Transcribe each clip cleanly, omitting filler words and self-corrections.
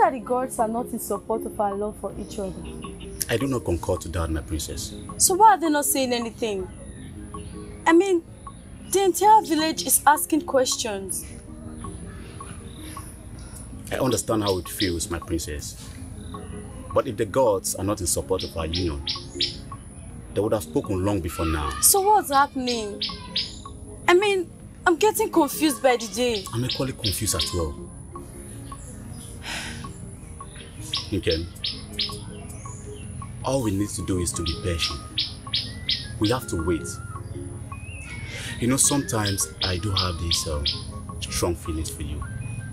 that the gods are not in support of our love for each other? I do not concur to that, my princess. So why are they not saying anything? I mean, the entire village is asking questions. I understand how it feels, my princess. But if the gods are not in support of our union, they would have spoken long before now. So what's happening? I mean, I'm getting confused by the day. I'm equally confused as well. Okay. All we need to do is to be patient. We have to wait. You know, sometimes I do have these strong feelings for you.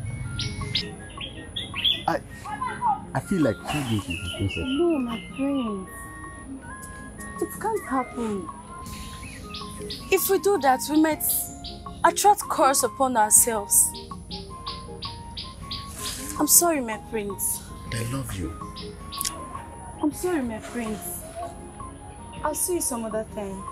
I feel like too good with the princess. No, my prince. It can't happen. If we do that, we might attract curse upon ourselves. I'm sorry, my prince. I love you. I'm sorry, my prince. I'll see you some other time.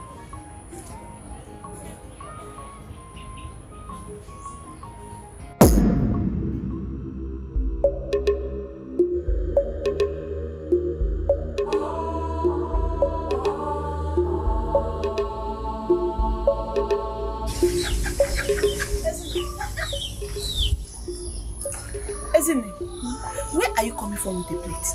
Where are you coming from with the plate?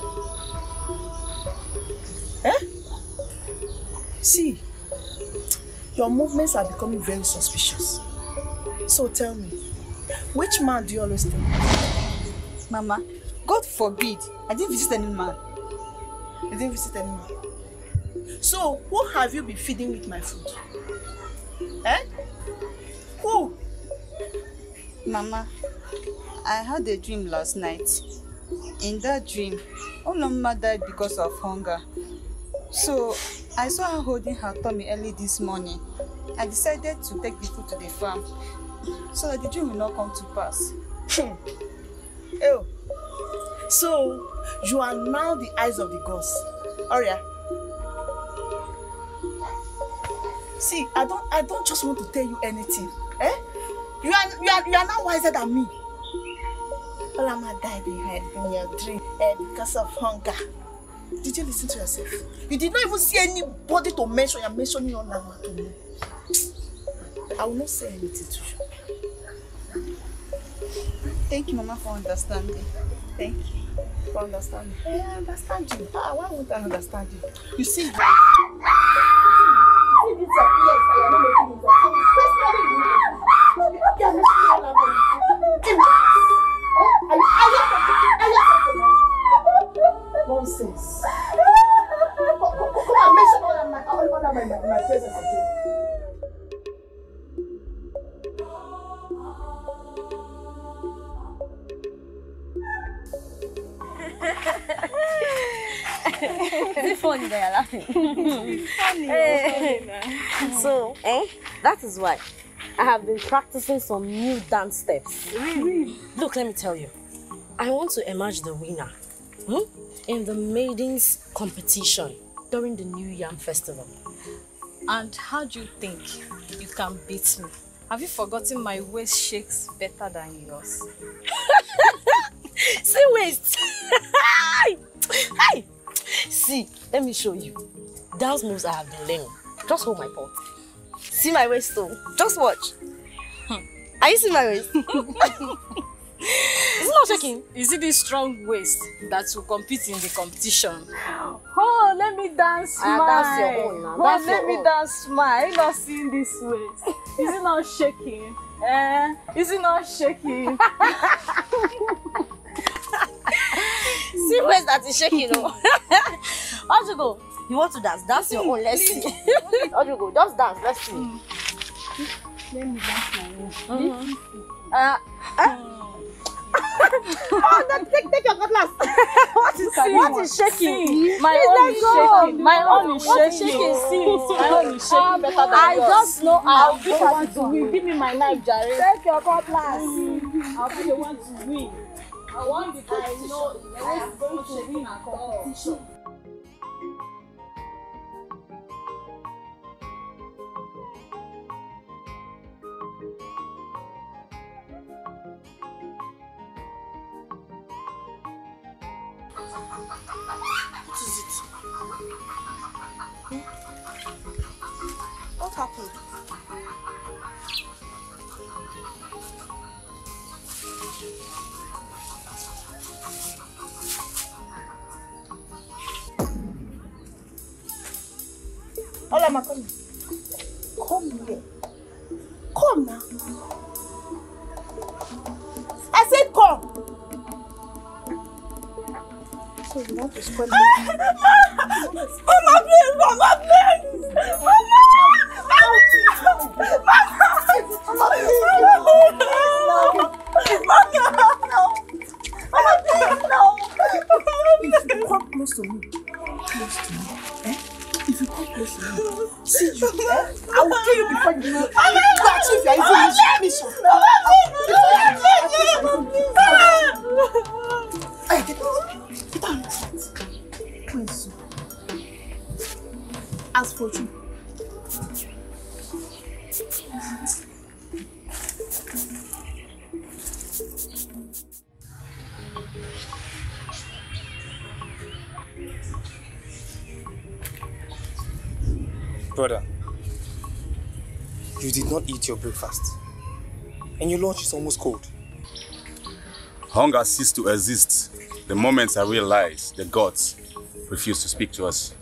Eh? See, your movements are becoming very suspicious. So tell me, which man do you always think? Mama, God forbid, I didn't visit any man. You didn't visit any man? So, who have you been feeding with my food? Eh? Who? Mama, I had a dream last night. In that dream, Oloma died because of hunger. So, I saw her holding her tummy early this morning. I decided to take the food to the farm so that the dream will not come to pass. Oh, so you are now the eyes of the gods. Aria. See, I don't just want to tell you anything. Eh? You are now wiser than me. Olama died in your dream because of hunger. Did you listen to yourself? You did not even see anybody to mention. You're mentioning Olama to me. I will not say anything to you. Thank you, Mama, for understanding. Thank you for understanding. I understand you. Why won't I understand you? You see, this nonsense. Come on, mention all my presence again. Is it funny that you're laughing? Funny. So, that is why I have been practicing some new dance steps. Really? Look, let me tell you. I want to emerge the winner in the maidens competition during the New Yam Festival. And how do you think you can beat me? Have you forgotten my waist shakes better than yours? See waist. Hi. See, let me show you. Dance moves I have been learning. Just hold my pot. See my waist though. Just watch. Are you seeing my waist? Is it not shaking? Is it this strong waist that will compete in the competition? Oh, let me dance smile. That's your own now. That's let me dance smile. Are you not seeing this waist? Is it not shaking? Is it not shaking? See waist that is shaking, oh. Ojugo, you want to dance? Dance your own. Let's see. Ojugo, just dance. Let's see. Let me dance my own. Oh, then take your cutlass. What is shaking? My own is shaking. My own is shaking. See, my own is shaking better than yours. I just know I'll be the one to win. Give me my knife, Jerry. Take your cutlass. I'll be the one to win. I want the competition. I know I am going to win a competition. What is it? What happened? Hola, Makoni. Come here. Come now. I said come. So you want to spoil me? Mama, please! Mama, please! Mama! If you come close to me, eh? If you come close to me, see you, eh? I will kill you before you know. You achieve your evil mission. Hey, get down. Please. As for you. Brother, you did not eat your breakfast, and your lunch is almost cold. Hunger ceased to exist the moment I realized the gods refused to speak to us.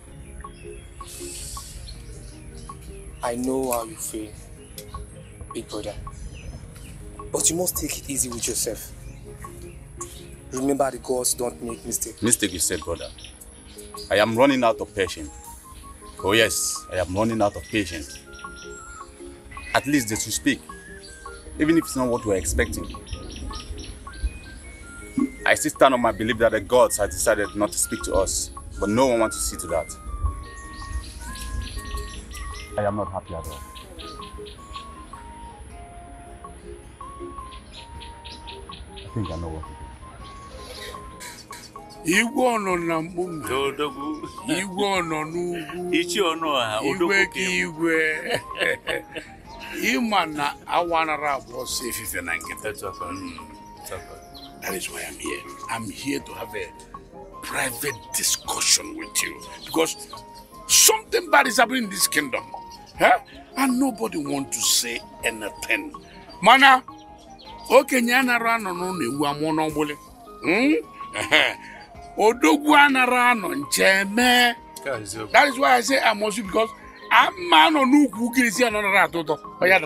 I know how you feel, big brother, but you must take it easy with yourself. Remember, the gods don't make mistakes. Mistake, you said, brother. I am running out of patience. Oh yes, I am running out of patience. At least they should speak, even if it's not what we're expecting. I still stand on my belief that the gods have decided not to speak to us, but no one wants to see to that. I am not happy at all. I think I know what to do. Igwe no na mbume. Dodogu. Igwe no n'ugwu. Ichi ono ha. Igwe ka igwe. Imana awanara boss if na nketa. That is why I'm here. I'm here to have a private discussion with you because something bad is happening in this kingdom. Huh? And nobody wants to say anything. Mana, okay, nyana rano no ne uamono bole. Odogwana rano ncheme. That is why I say I must because I'm man on who kills you another ratoto.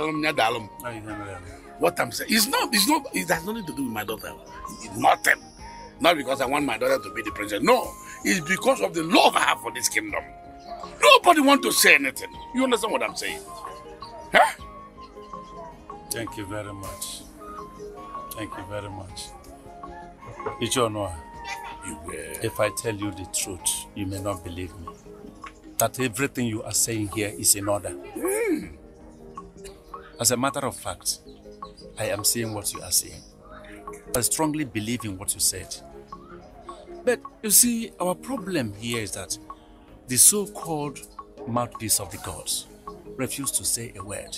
What I'm saying it has nothing to do with my daughter. Nothing. Not because I want my daughter to be the princess. No, it's because of the love I have for this kingdom. Nobody wants to say anything. You understand what I'm saying? Huh? Thank you very much. Thank you very much. Ichonoa, if I tell you the truth, you may not believe me. That everything you are saying here is in order. As a matter of fact, I am saying what you are saying. I strongly believe in what you said. But you see, our problem here is that the so-called mouthpiece of the gods refuse to say a word.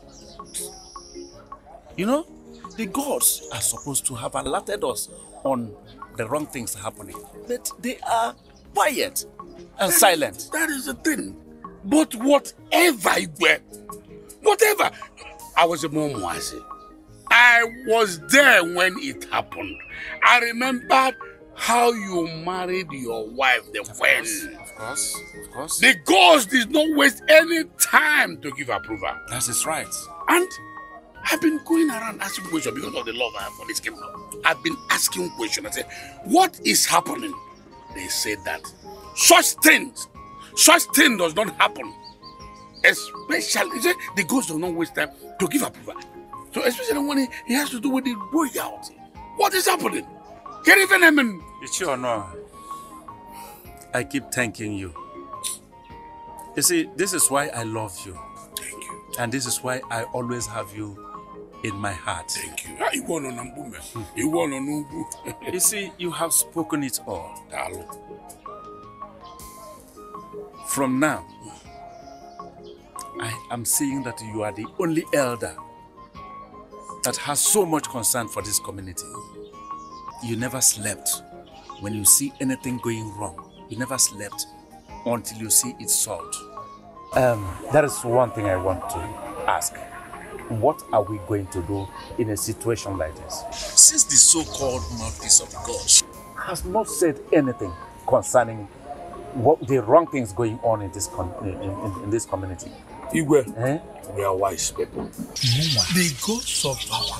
You know, the gods are supposed to have alerted us on the wrong things happening, but they are quiet and silent. That is the thing. But whatever, I was a Momwase. I was there when it happened. I remembered how you married your wife, the queen. Of course. The gods did not waste any time to give approval. That is right. And I've been going around asking questions because of the love I have for this kingdom. I've been asking questions. I said, what is happening? They said that such thing does not happen. Especially, the gods do not waste time to give approval. So especially when it has to do with the royalty. What is happening? Can't even happen. It's your honor. I keep thanking you. You see, this is why I love you. Thank you. And this is why I always have you in my heart. Thank you. You see, you have spoken it all. From now, I am seeing that you are the only elder that has so much concern for this community. You never slept when you see anything going wrong, you never slept until you see it solved. That is one thing I want to ask. What are we going to do in a situation like this? Since the so-called mouthpiece of God has not said anything concerning what the wrong things going on in this in this community. Igwe, we are wise people. The gods of our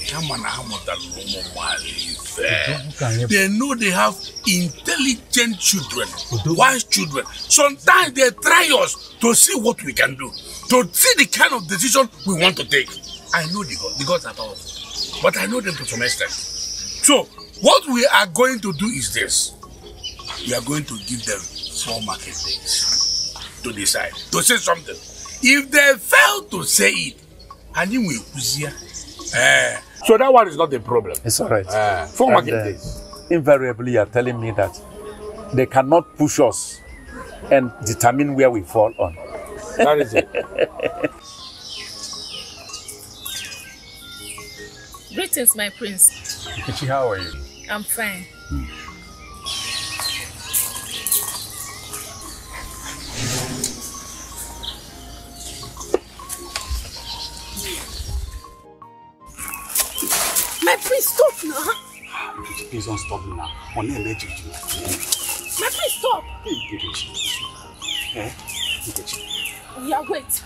land, they know they have intelligent children, wise children. Sometimes they try us to see what we can do, to see the kind of decision we want to take. I know the gods are powerful, but I know them to some extent. So, what we are going to do is this. We are going to give them 4 market days to decide, to say something. If they fail to say it, and then we so that one is not the problem. It's all right. 4 market days. Invariably, you are telling me that they cannot push us and determine where we fall on. That is it. Greetings, my prince. Nkechi, how are you? I'm fine. My prince, stop now. Please don't stop now. My prince, stop. Yeah, wait.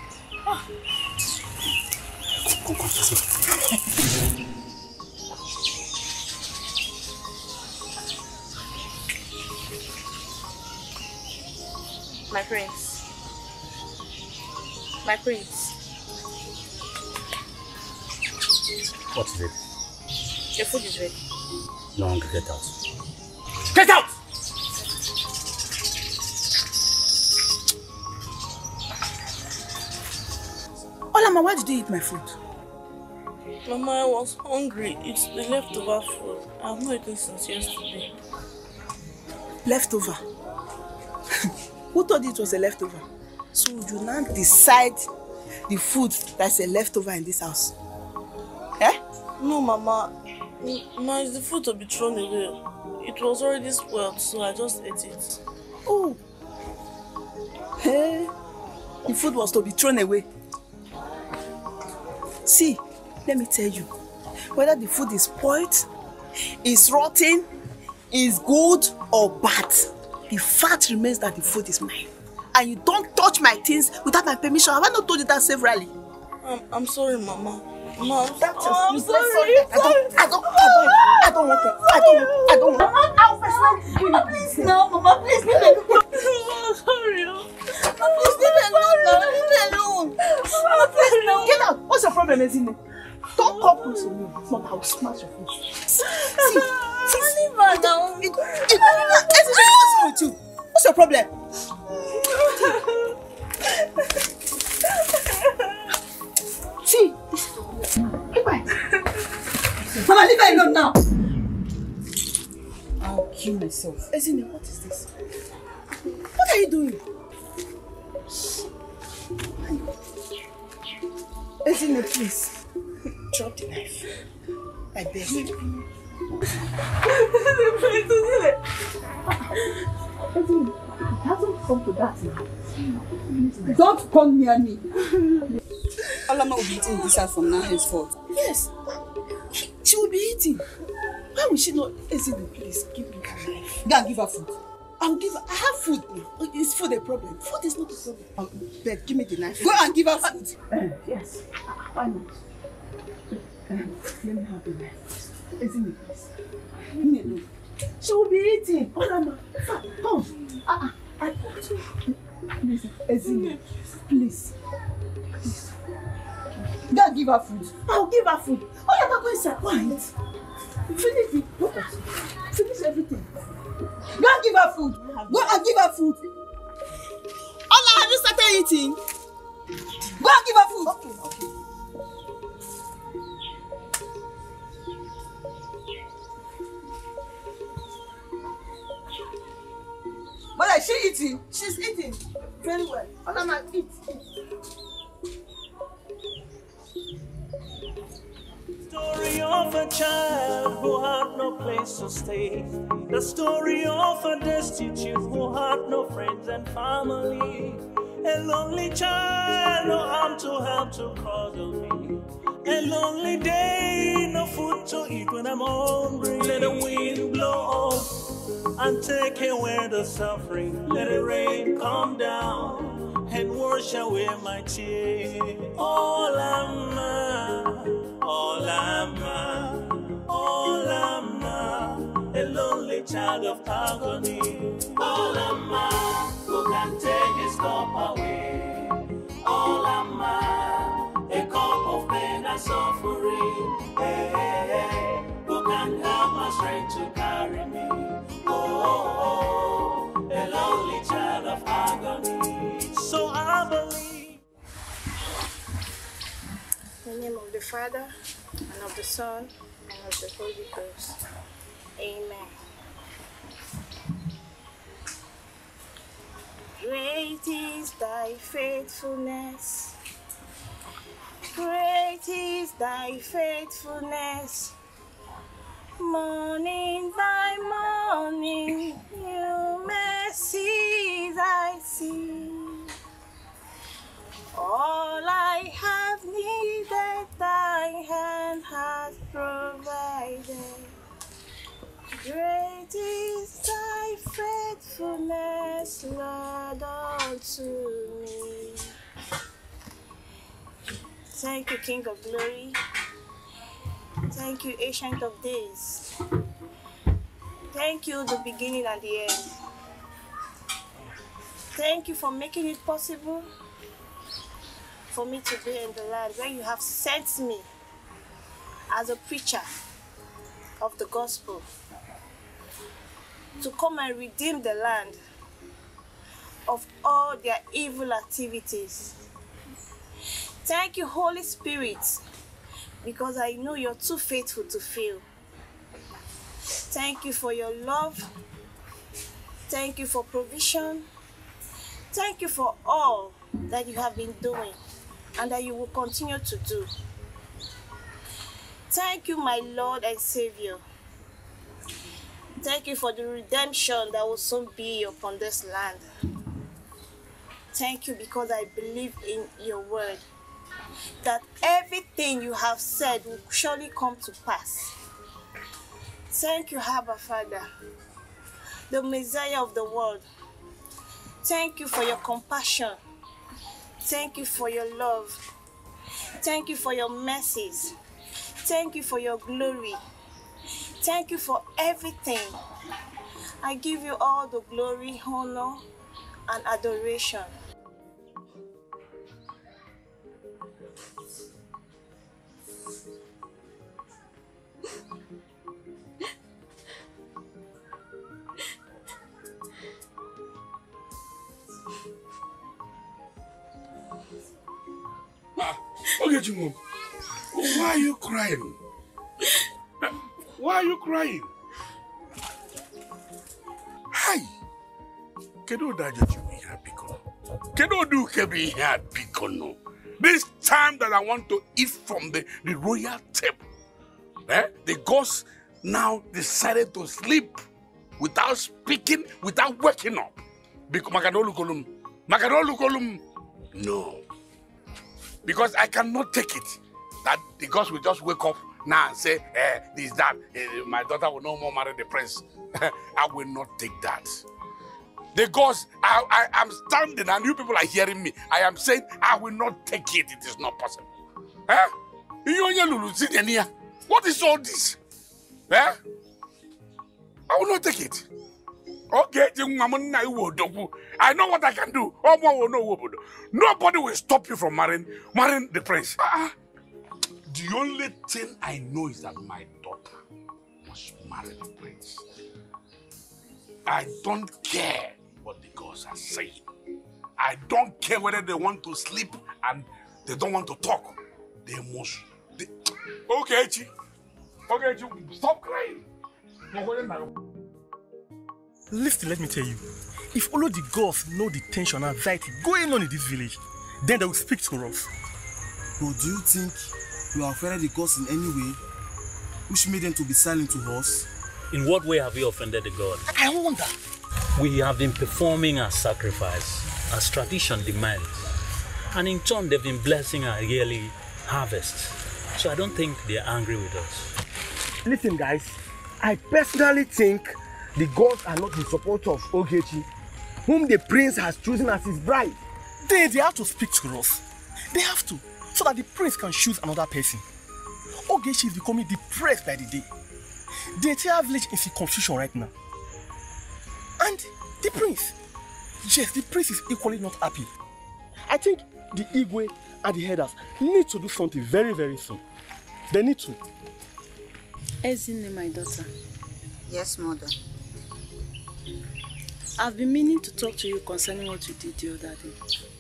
My prince. My prince. What is it? Your food is ready. No longer get out. Get out! Olama, why did you eat my food? Mama, I was hungry. It's the leftover food. I have not eaten since yesterday. Leftover? Who told you it was a leftover? So would you now decide the food that's a leftover in this house? Eh? No, Mama. Ma, it's the food to be thrown away. It was already spoiled, so I just ate it. Oh. Hey. The food was to be thrown away. See, let me tell you. Whether the food is spoiled, is rotten, is good or bad, the fact remains that the food is mine. And you don't touch my things without my permission. Have I not told you that severally? I'm sorry, Mama. Mom, I'm sorry. I don't want it. I don't want it. I'll personally. Mama, please, no, Mama, please, leave me alone. I'm sorry. Mama, please, leave me alone. Leave me alone. Mama, please, no. Get out. What's your problem, Ezine? Don't come close to me. It's not, I'll smash your face. See, leave her now. Ezine, what's wrong with you? What's your problem? See, keep quiet. Mama, leave her alone now. I'll kill myself. Ezine, what is this? What are you doing? Ezine, please. Drop the knife. I beg you. Ezine, it hasn't come to that now. Don't come near me. Olama will be eating this house from now henceforth. Yes. She will be eating. Why will she not? Ezine, please, give me the knife. Go and give her food. I'll give her. I have food now. Is food a problem? Food is not a problem. Beg, give me the knife. Go and give her food. Yes. Why not? Let me have the knife. Ezine, please. Leave me alone. She will be eating. Olama, come. I told you. Listen, Ezine, please. Go and give her food. I'll give her food. Oh, you're not going inside. Quiet. Finish it. Look at you. Finish everything. Go and give her food. Go and give her food. Ola, have you started eating? Go and give her food. Okay. But is she eating? She's eating. Very well. Olama, eat. Story of a child who had no place to stay. The story of a destitute who had no friends and family. A lonely child, no arm to help to cuddle me. A lonely day, no food to eat when I'm hungry. Let the wind blow up and take away the suffering. Let the rain come down and wash away my tears. All I'm a lonely child of agony. All I'm who can take his cup away. All I'm a cup of pain and suffering. Hey, who can help my strength to carry me? Oh, a lonely child of agony. So I believe. In the name of the Father, and of the Son, and of the Holy Ghost. Amen. Great is thy faithfulness. Great is thy faithfulness. Morning by morning, new mercies I see. All I have needed, thy hand has provided. Great is thy faithfulness, Lord, unto me. Thank you, King of Glory. Thank you, Ancient of Days. Thank you, the beginning and the end. Thank you for making it possible for me to be in the land where you have sent me as a preacher of the gospel to come and redeem the land of all their evil activities. Thank you, Holy Spirit, because I know you're too faithful to fail. Thank you for your love. Thank you for provision. Thank you for all that you have been doing and that you will continue to do. Thank you, my Lord and Savior. Thank you for the redemption that will soon be upon this land. Thank you because I believe in your word, that everything you have said will surely come to pass. Thank you, Abba Father, the Messiah of the world. Thank you for your compassion. Thank you for your love. Thank you for your mercies. Thank you for your glory. Thank you for everything. I give you all the glory, honor, and adoration. Okay, Jimom, why are you crying? Why are you crying? Hi. Kedo daja chumi happy kono. Kedo do kebi happy kono. This time that I want to eat from the royal table, the gods now decided to sleep without speaking, without waking up. Because Makadolu kolum. No. Because I cannot take it that the gods will just wake up now and say, this, that, my daughter will no more marry the prince. I will not take that. The gods, I am standing and you people are hearing me. I am saying, I will not take it. It is not possible. What is all this? I will not take it. Okay, I know what I can do. Nobody will stop you from marrying the prince. The only thing I know is that my daughter must marry the prince. I don't care what the gods are saying. I don't care whether they want to sleep and they don't want to talk. They must. Okay, Chi. Okay, Chi. Stop crying. Listen, let me tell you. If all of the gods know the tension and anxiety going on in this village, then they will speak to us. But do you think You have offended the gods in any way, which made them to be silent to us? In what way have we offended the god? I wonder. We have been performing our sacrifice as tradition demands. And in turn, they've been blessing our yearly harvest. So I don't think they're angry with us. Listen, guys. I personally think the gods are not in support of Ogechi, whom the prince has chosen as his bride. They have to speak to us. They have to, so that the prince can choose another person. Ogechi is becoming depressed by the day. The entire village is in confusion right now. And the prince, yes, the prince is equally not happy. I think the Igwe and the headers need to do something very, very soon. They need to. Ezine, my daughter. Yes, mother. I've been meaning to talk to you concerning what you did the other day.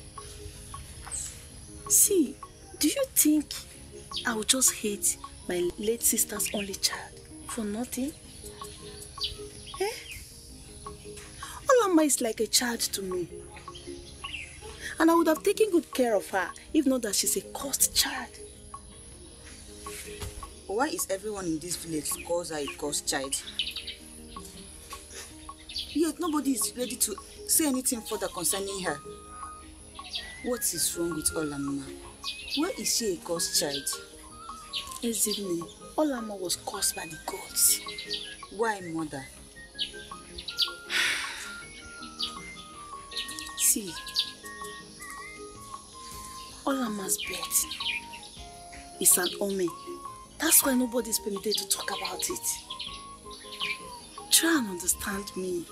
See, do you think I would just hate my late sister's only child for nothing? Eh? Olama is like a child to me. And I would have taken good care of her if not that she's a cursed child. Why is everyone in this village calls her a cursed child? Yet nobody is ready to say anything further concerning her. What is wrong with Olama? Why is she a cursed child? Ezine, Olama was cursed by the gods. Why, mother? See, Olama's birth is an omen. That's why nobody is permitted to talk about it. Try and understand me.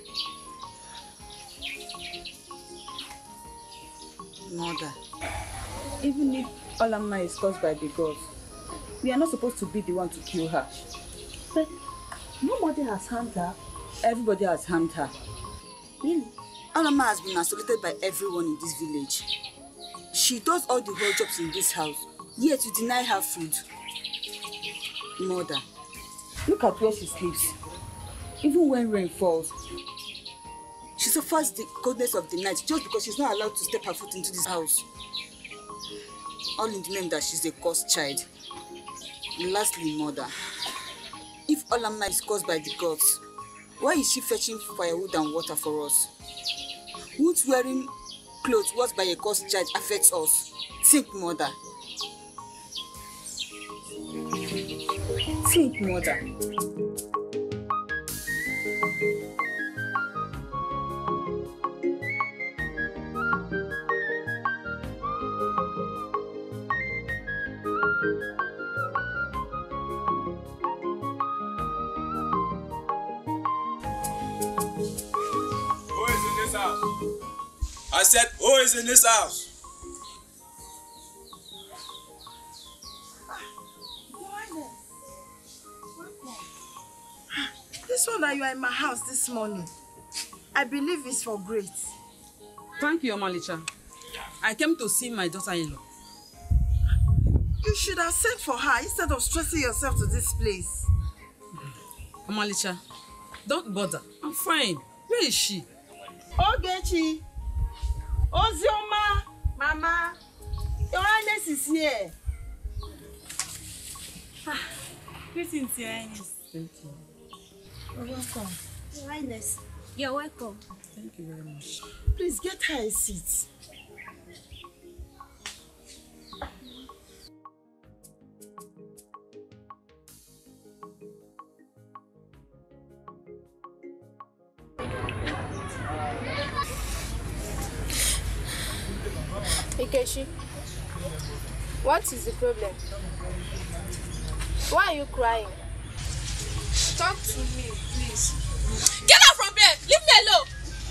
Mother, even if Olama is caused by the gods, we are not supposed to be the one to kill her. But nobody has harmed her. Everybody has harmed her. Really? Olama has been isolated by everyone in this village. She does all the whole jobs in this house, yet you deny her food. Mother, look at where she sleeps. Even when rain falls, she suffers the coldness of the night just because she's not allowed to step her foot into this house. All in the name that she's a cursed child. Lastly, mother, if Olama is caused by the gods, why is she fetching firewood and water for us? Won't wearing clothes washed by a cursed child affects us? Think, mother. Think, mother. I said, who is in this house? This one that you are in my house this morning, I believe is for grace. Thank you, Omalicha. I came to see my daughter-in-law. You should have sent for her instead of stressing yourself to this place. Omalicha, don't bother. I'm fine. Where is she? Ogechi. Ozioma. Mama. Your Highness is here. Greetings, Your Highness. Thank you. You're welcome. Your Highness. You're welcome. Thank you very much. Please get her a seat. Ikechi, what is the problem? Why are you crying? Talk to me, please. Get out from here! Leave me alone!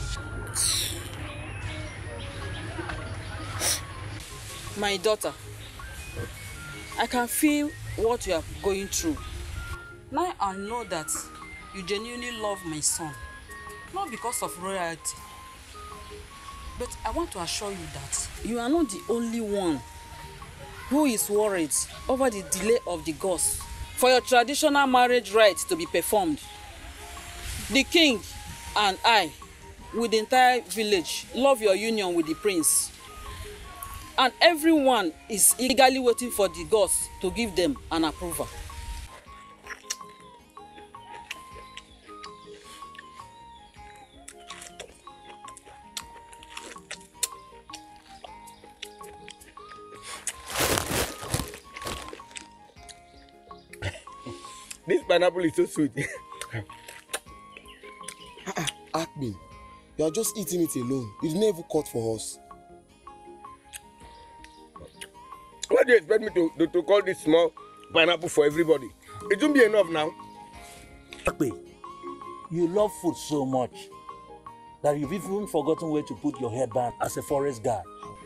My daughter, I can feel what you are going through. Now I know that you genuinely love my son, not because of royalty. But I want to assure you that you are not the only one who is worried over the delay of the gods for your traditional marriage rites to be performed. The king and I, with the entire village, love your union with the prince. And everyone is eagerly waiting for the gods to give them an approval. This pineapple is so sweet. Akbi, you are just eating it alone. It's never cut for us. What do you expect me to call this small pineapple for everybody? It won't be enough now. Akbi, you love food so much that you've even forgotten where to put your headband as a forest guard.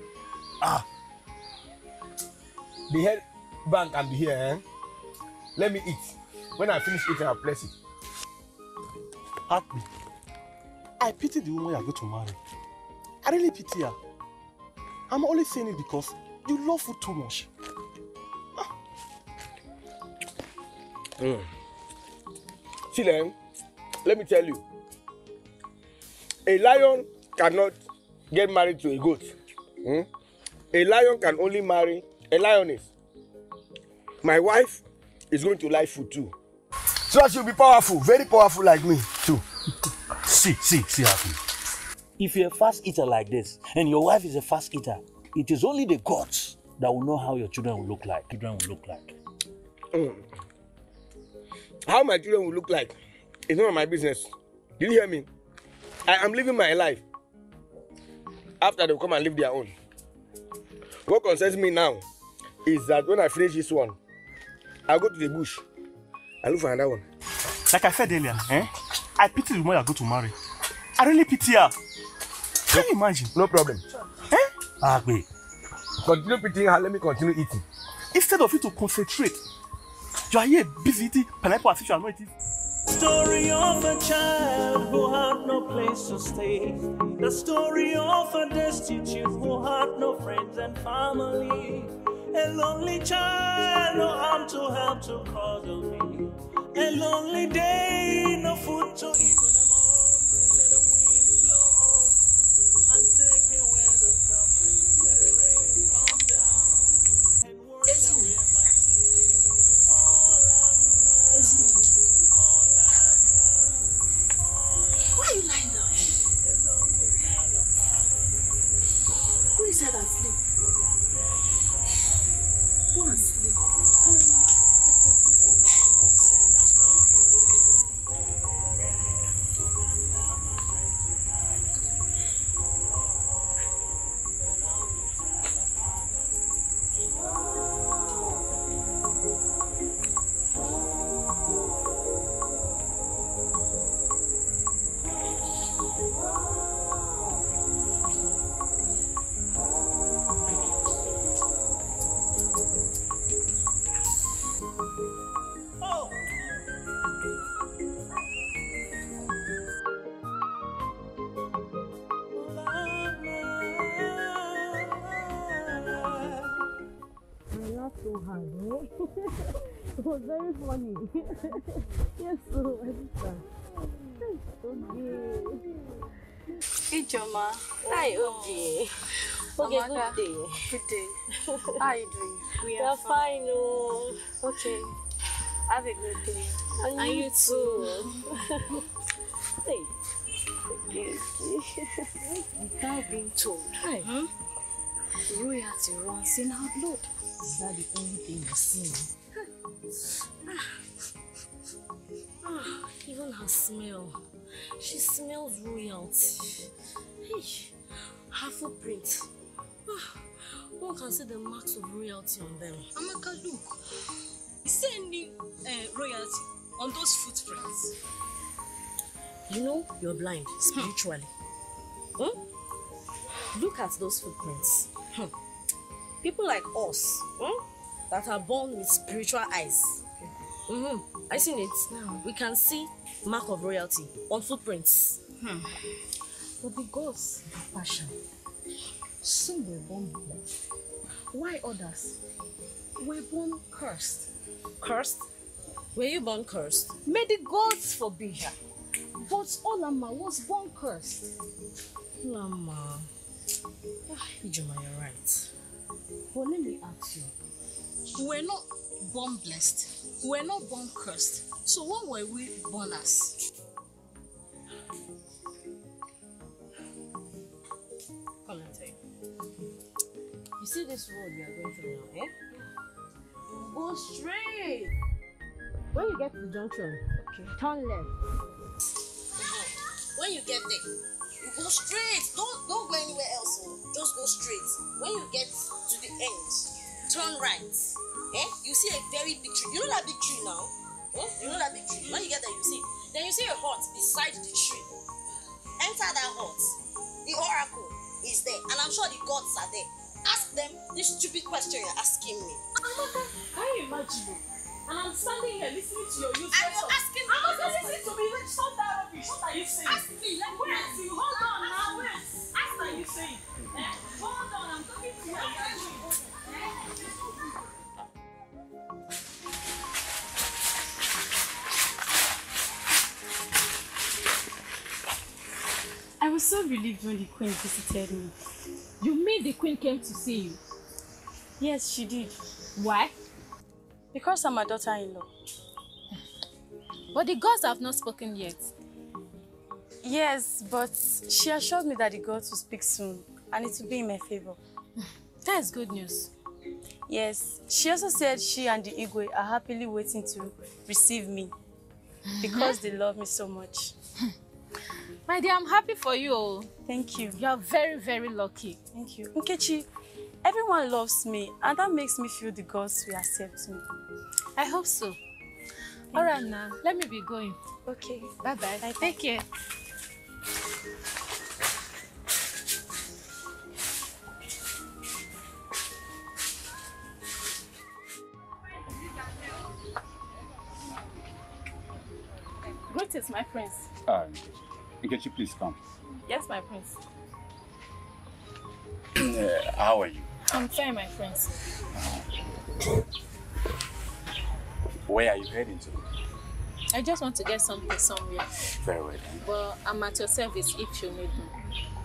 The headband can be here, eh? Let me eat. When I finish eating, I'll place it. Akbi, I pity the woman you are going to marry. I really pity her. I'm only saying it because you love food too much. Chile, let me tell you. A lion cannot get married to a goat. A lion can only marry a lioness. My wife is going to like food too. So she'll be powerful, very powerful like me too. See, Akbi. If you're a fast eater like this, and your wife is a fast eater, it is only the gods that will know how your children will look like. How my children will look like is none of my business. Did you hear me? I am living my life. After they come and live their own. What concerns me now is that when I finish this one, I'll go to the bush and look for another one. Like I said earlier, I pity the woman you are going to marry. I really pity her. Can you imagine? No problem. Akbi. Continue pitying her, let me continue eating. Instead of you to concentrate, you are here busy eating pineapple as if you are not eating. Story of a child who had no place to stay. The story of a destitute who had no friends and family. A lonely child, no arm to help to cuddle me. A lonely day, no food to eat when I'm hungry. Let the wind blow and take away the suffering. Let the rain come down and wash away my tears. Why are you lying down here? Who is that asleep? Go and sleep. So hard, eh? It was very funny. Yes, so I did that. Okay. Hey, Joma. Hi, okay. Okay, Amanda. good day. Good day. How are you doing? We are fine, oh. Okay. Have a good day. And you too. Hey. Without being told, royalty runs in our blood. Is that the only thing you see? Even her smell. She smells royalty. Hey, her footprint. One can see the marks of royalty on them. Amaka, look. Is there any royalty on those footprints? You know you're blind spiritually. Look at those footprints. People like us that are born with spiritual eyes. I seen it. We can see mark of royalty on footprints. But the gods are passion. Some were born blessed. Why others were born cursed? Cursed? Were you born cursed? May the gods forbid her. But Olama was born cursed. Olama. Ijoma, you're right. But let me ask you. We were not born blessed. We were not born cursed. So what were we born as? Come and tell you. You see this road we are going through now, eh? Go straight. When you get to the junction, turn left. When you get there, you go straight. Don't go anywhere else. Just go straight. When you get to the end, turn right. Eh? You see a very big tree. You know that big tree now? Eh? You know that big tree? When you get there, you see. Then you see a hut beside the tree. Enter that hut. The oracle is there. And I'm sure the gods are there. Ask them this stupid question you're asking me. Amaka, can you imagine? And I'm standing here listening to your useless. And you're asking me. Amaka, listen to me. Stop that rubbish. What are you saying? Ask me. Like, wait, hold on now. Wait. Ask what are you saying? Eh? Hold on. I'm talking to you. What are you doing? I was so relieved when the queen visited me. You mean the queen came to see you? Yes, she did. Why? Because I'm a daughter-in-law. But the gods have not spoken yet. Yes, but she assured me that the gods will speak soon and it will be in my favor. That is good news. Yes, she also said she and the Igwe are happily waiting to receive me because they love me so much. My dear, I'm happy for you. Thank you. You are very, very lucky. Thank you. Nkechi, everyone loves me and that makes me feel the gods will accept me. I hope so. All right now, let me be going. Okay. Bye-bye. Bye. Take care. Greetings, my prince. Nkechi, please come. Yes, my prince. How are you? I'm fine, my prince. Where are you heading to? I just want to get something somewhere. Very well then. But I'm at your service if you need me.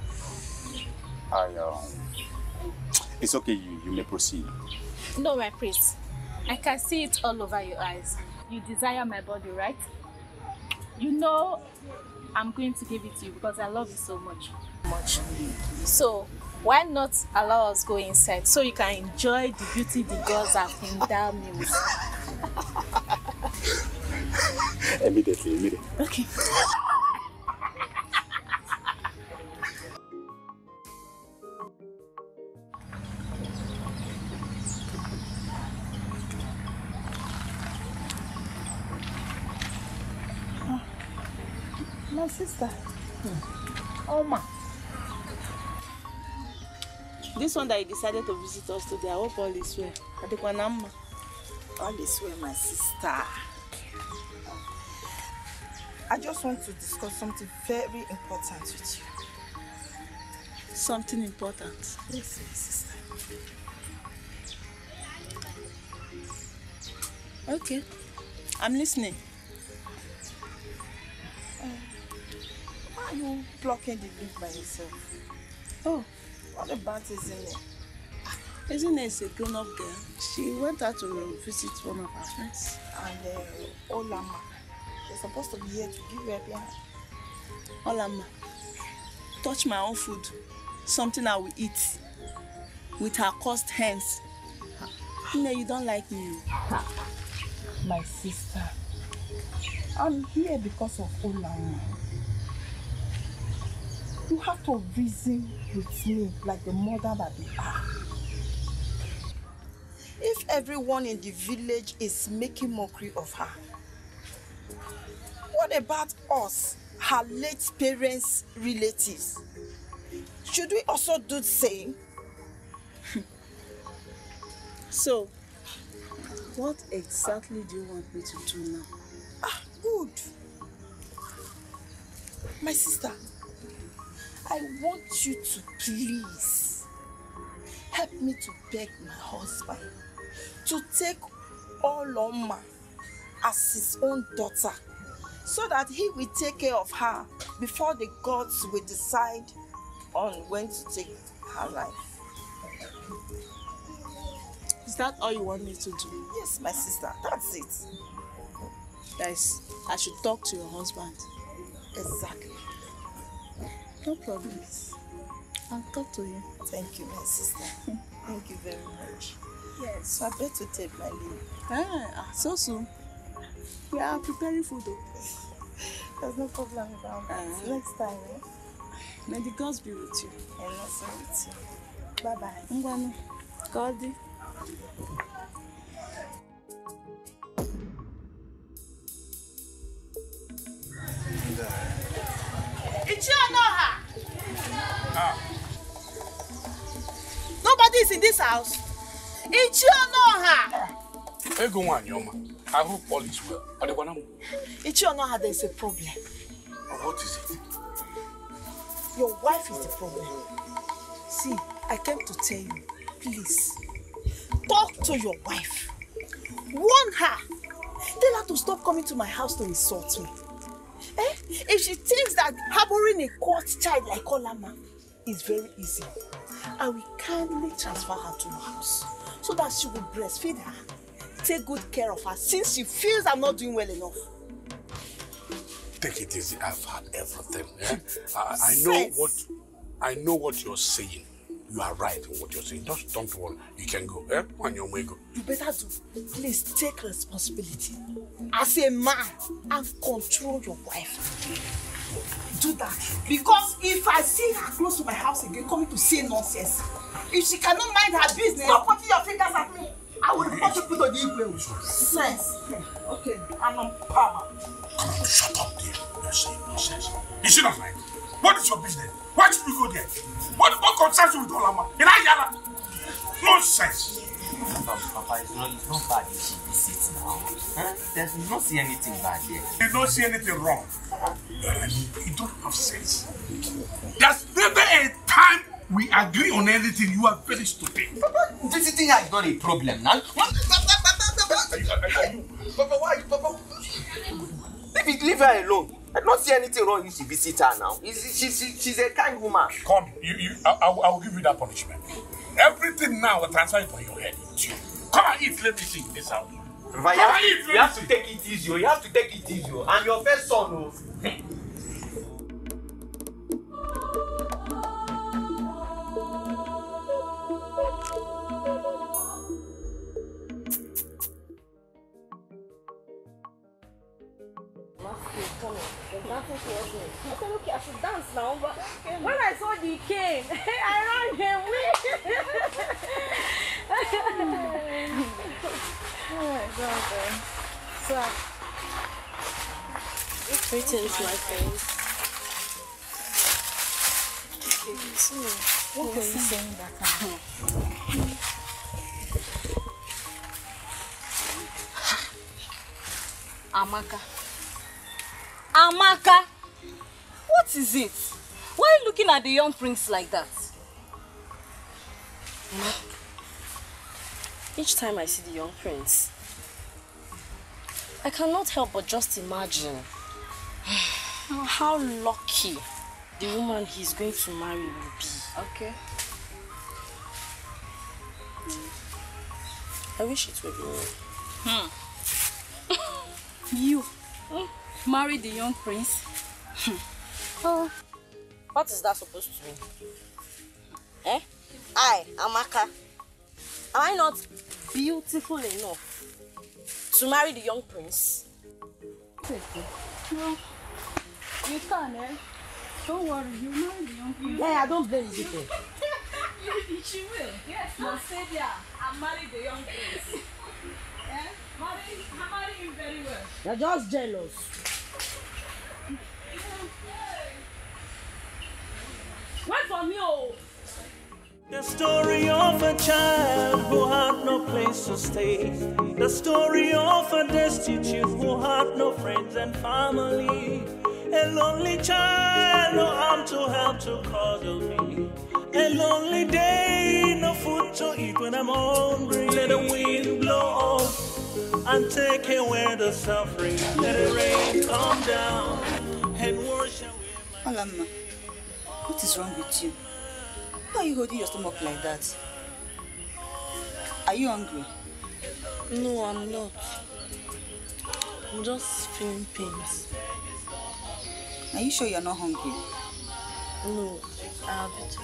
It's okay, you may proceed. No, my prince. I can see it all over your eyes. You desire my body, right? You know I'm going to give it to you because I love you so much. So, why not allow us go inside so you can enjoy the beauty the gods have endowed me with? Immediately. Okay. My sister. Oma. This one that you decided to visit us today, I hope all is well. Adekwanamma. All is well, my sister. I just want to discuss something very important with you. Something important? Yes, my sister. Okay, I'm listening. Why are you blocking the leaf by yourself? Oh, what about Ezine? Ezine is a grown-up girl. She went out to visit one of her friends. And Olama. They're supposed to be here to give her a hand. Olama, touch my own food. Something I will eat. With her cursed hands. No, you don't like me. My sister, I'm here because of Olama. You have to reason with me like the mother that you are. If everyone in the village is making mockery of her, what about us, her late parents' relatives? Should we also do the same? So, what exactly do you want me to do now? Good. My sister, I want you to please help me to beg my husband to take Oloma as his own daughter so that he will take care of her before the gods will decide on when to take her life. Is that all you want me to do? Yes, my sister, that's it. Guys, I should talk to your husband. Exactly. No problems. I'll talk to him. Thank you, my sister. Thank you very much. Yes. So I better take my leave. So soon. We are preparing food though. There's no problem about that. Next time, eh? May the gods be with you. And also with you. Bye-bye. Ngwanu. God. Nobody is in this house. Ego Wanyoma, I hope all is well. Ichionoha, there is a problem. What is it? Your wife is the problem. See, I came to tell you, please, talk to your wife. Warn her. Tell her to stop coming to my house to insult me. If she thinks that harboring a court child like Olama is very easy, I will kindly transfer her to your house so that she will breastfeed her, take good care of her since she feels I'm not doing well enough. Take it easy. I've had everything. Eh? I know what you're saying. You are right in what you're saying. Just don't worry. You can go. Eh? On your way, go. You better do. Please take responsibility as a man and control your wife. Do that. Because if I see her close to my house again, coming to say nonsense, if she cannot mind her business, stop pointing your fingers at me. I will report you to the Igwe. Sense. Okay. I'm on power. Come on, shut up there. You're saying nonsense. You should not mind. What is your business? Why should we go there? What concerns you with Olama? Nonsense. Papa, it's not bad if she visits now. There's not see anything bad here. You don't see anything wrong. You don't have sense. There's never a time we agree on anything. You are very stupid. Papa, visiting her is not a problem now. Papa, why? Papa, leave her alone. I don't see anything wrong if she visits her now. She's a kind woman. Come, I will give you that punishment. Everything now will transfer it on your head. Come and eat, let me see this out. You have to take it easy. You have to take it easy. And your first son. I said, okay, I should dance now, but when I saw the cane, I ran away. Oh my God, so, greetings, my friends. So, what were you saying that time? Amaka, what is it? Why are you looking at the young prince like that? Each time I see the young prince, I cannot help but just imagine how lucky the woman he's going to marry will be. Okay. I wish it would be me. You marry the young prince? Oh, what is that supposed to mean? Eh? I, Amaka, am I not beautiful enough to marry the young prince? No, you can, eh? Don't worry, you marry the young prince. Yeah, I don't blame you. She will. Yes, I'll stay there and marry the young prince. Eh? Marry him very well. You're just jealous. Wait for me, oh! The story of a child who had no place to stay. The story of a destitute who had no friends and family. A lonely child, no arm to help to cuddle me. A lonely day, no food to eat when I'm hungry. Let the wind blow up and take away the suffering. Let the rain come down and wash away my... Olama, what is wrong with you? Why are you holding your stomach like that? Are you hungry? No, I'm not. I'm just feeling pains. Are you sure you're not hungry? No, I have it.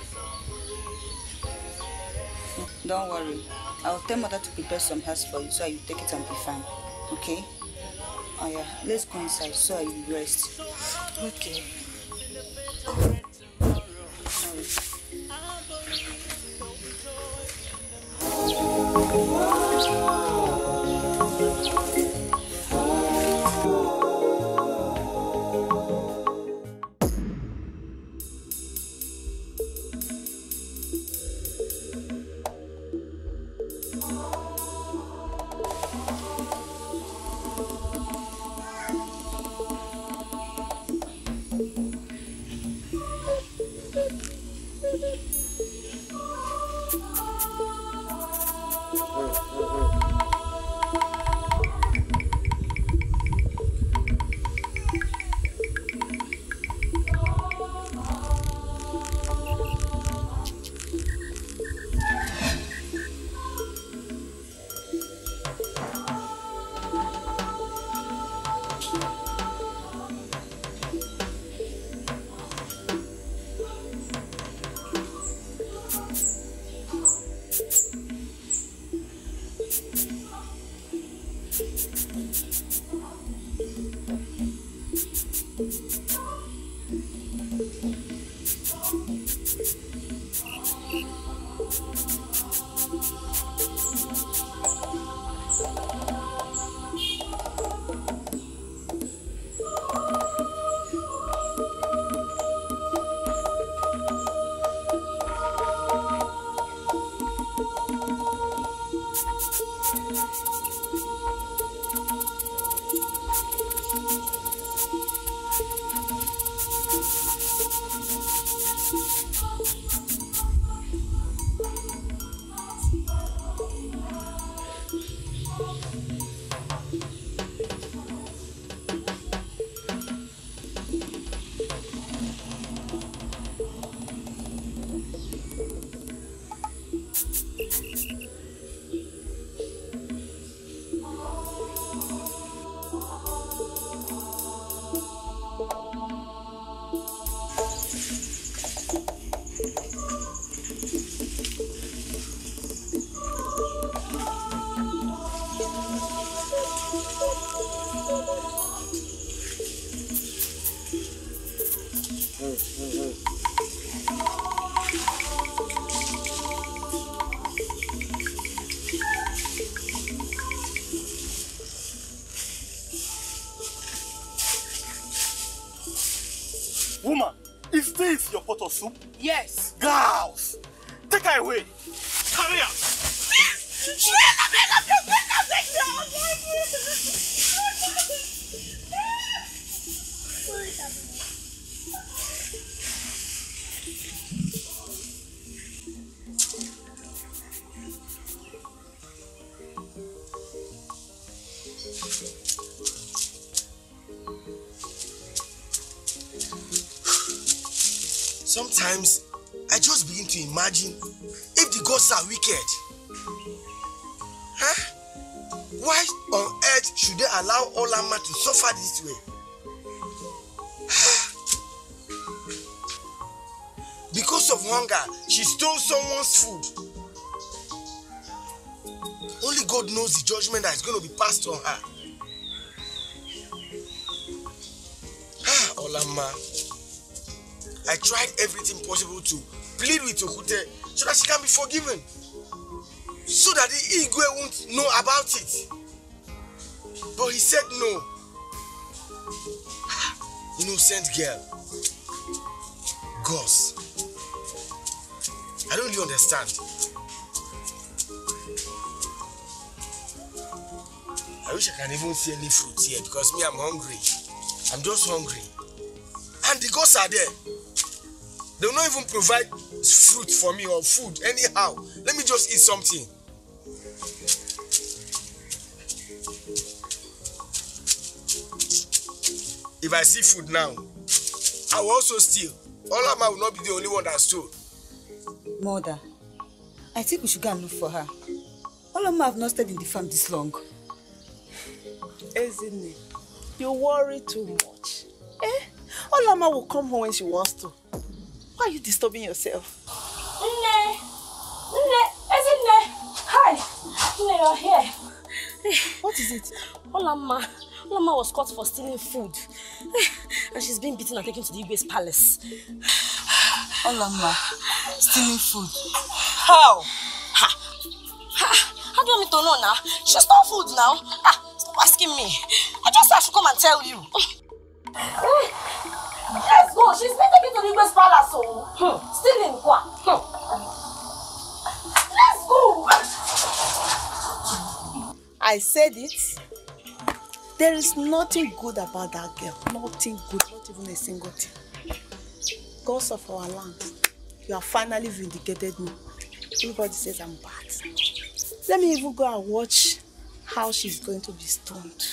Don't worry. I'll tell mother to prepare some herbs for you so you take it and be fine. Okay? Oh yeah, let's go inside so you rest. Okay. Woman, is this your pot of soup? Yes. Girls, take her away. Hurry up. Sometimes I just begin to imagine if the gods are wicked. Huh? Why on earth should they allow Olama to suffer this way? Because of hunger, she stole someone's food. Only God knows the judgment that is going to be passed on her. Olama. I tried everything possible to plead with Okute so that she can be forgiven. So that the Igwe won't know about it. But he said no. Innocent girl. Gods. I don't really understand. I wish I can even see any fruit here because me, I'm hungry. I'm just hungry. And the gods are there. They will not even provide fruit for me or food anyhow. Let me just eat something. If I see food now, I will also steal. Olama will not be the only one that stole. Mother, I think we should go and look for her. Olama have not stayed in the farm this long. Ezine, you worry too much. Olama will come home when she wants to. Why are you disturbing yourself? Nne! Ezine! Hi! Nne, you're here. What is it? Olama was caught for stealing food. And she's been beaten and taken to the Igwe's palace. Olama, stealing food. How? How do you want me to know now? She stole food now. Stop asking me. I just said I should come and tell you. Let's go. She's been taken to the Igwe's palace. Stealing what? Let's go. I said it. There is nothing good about that girl. Nothing good, not even a single thing. Gods of our land, you have finally vindicated me. Everybody says I'm bad. Let me even go and watch how she's going to be stoned.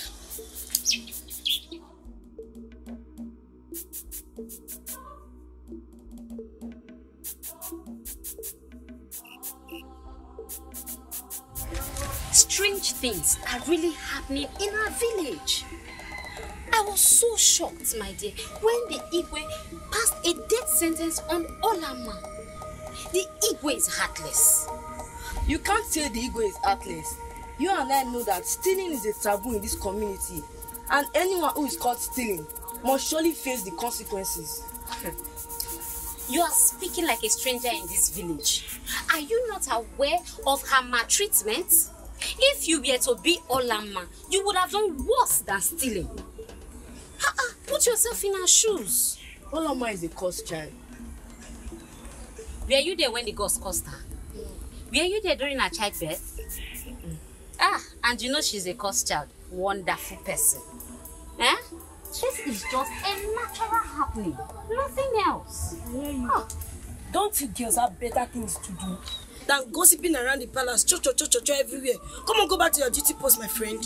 Strange things are really happening in our village. I was so shocked, my dear, when the Igwe passed a death sentence on Olama. The Igwe is heartless. You can't say the Igwe is heartless. You and I know that stealing is a taboo in this community. And anyone who is caught stealing must surely face the consequences. You are speaking like a stranger in this village. Are you not aware of her maltreatment? If you were to be Olama, you would have done worse than stealing. Put yourself in her shoes. Olama is a cursed child. Were you there when the ghost cursed her? Were you there during her childbirth? And you know she's a cursed child. Wonderful person. This is just a natural happening. Nothing else. Don't you girls have better things to do than gossiping around the palace, cho everywhere? Come on, go back to your duty post, my friend.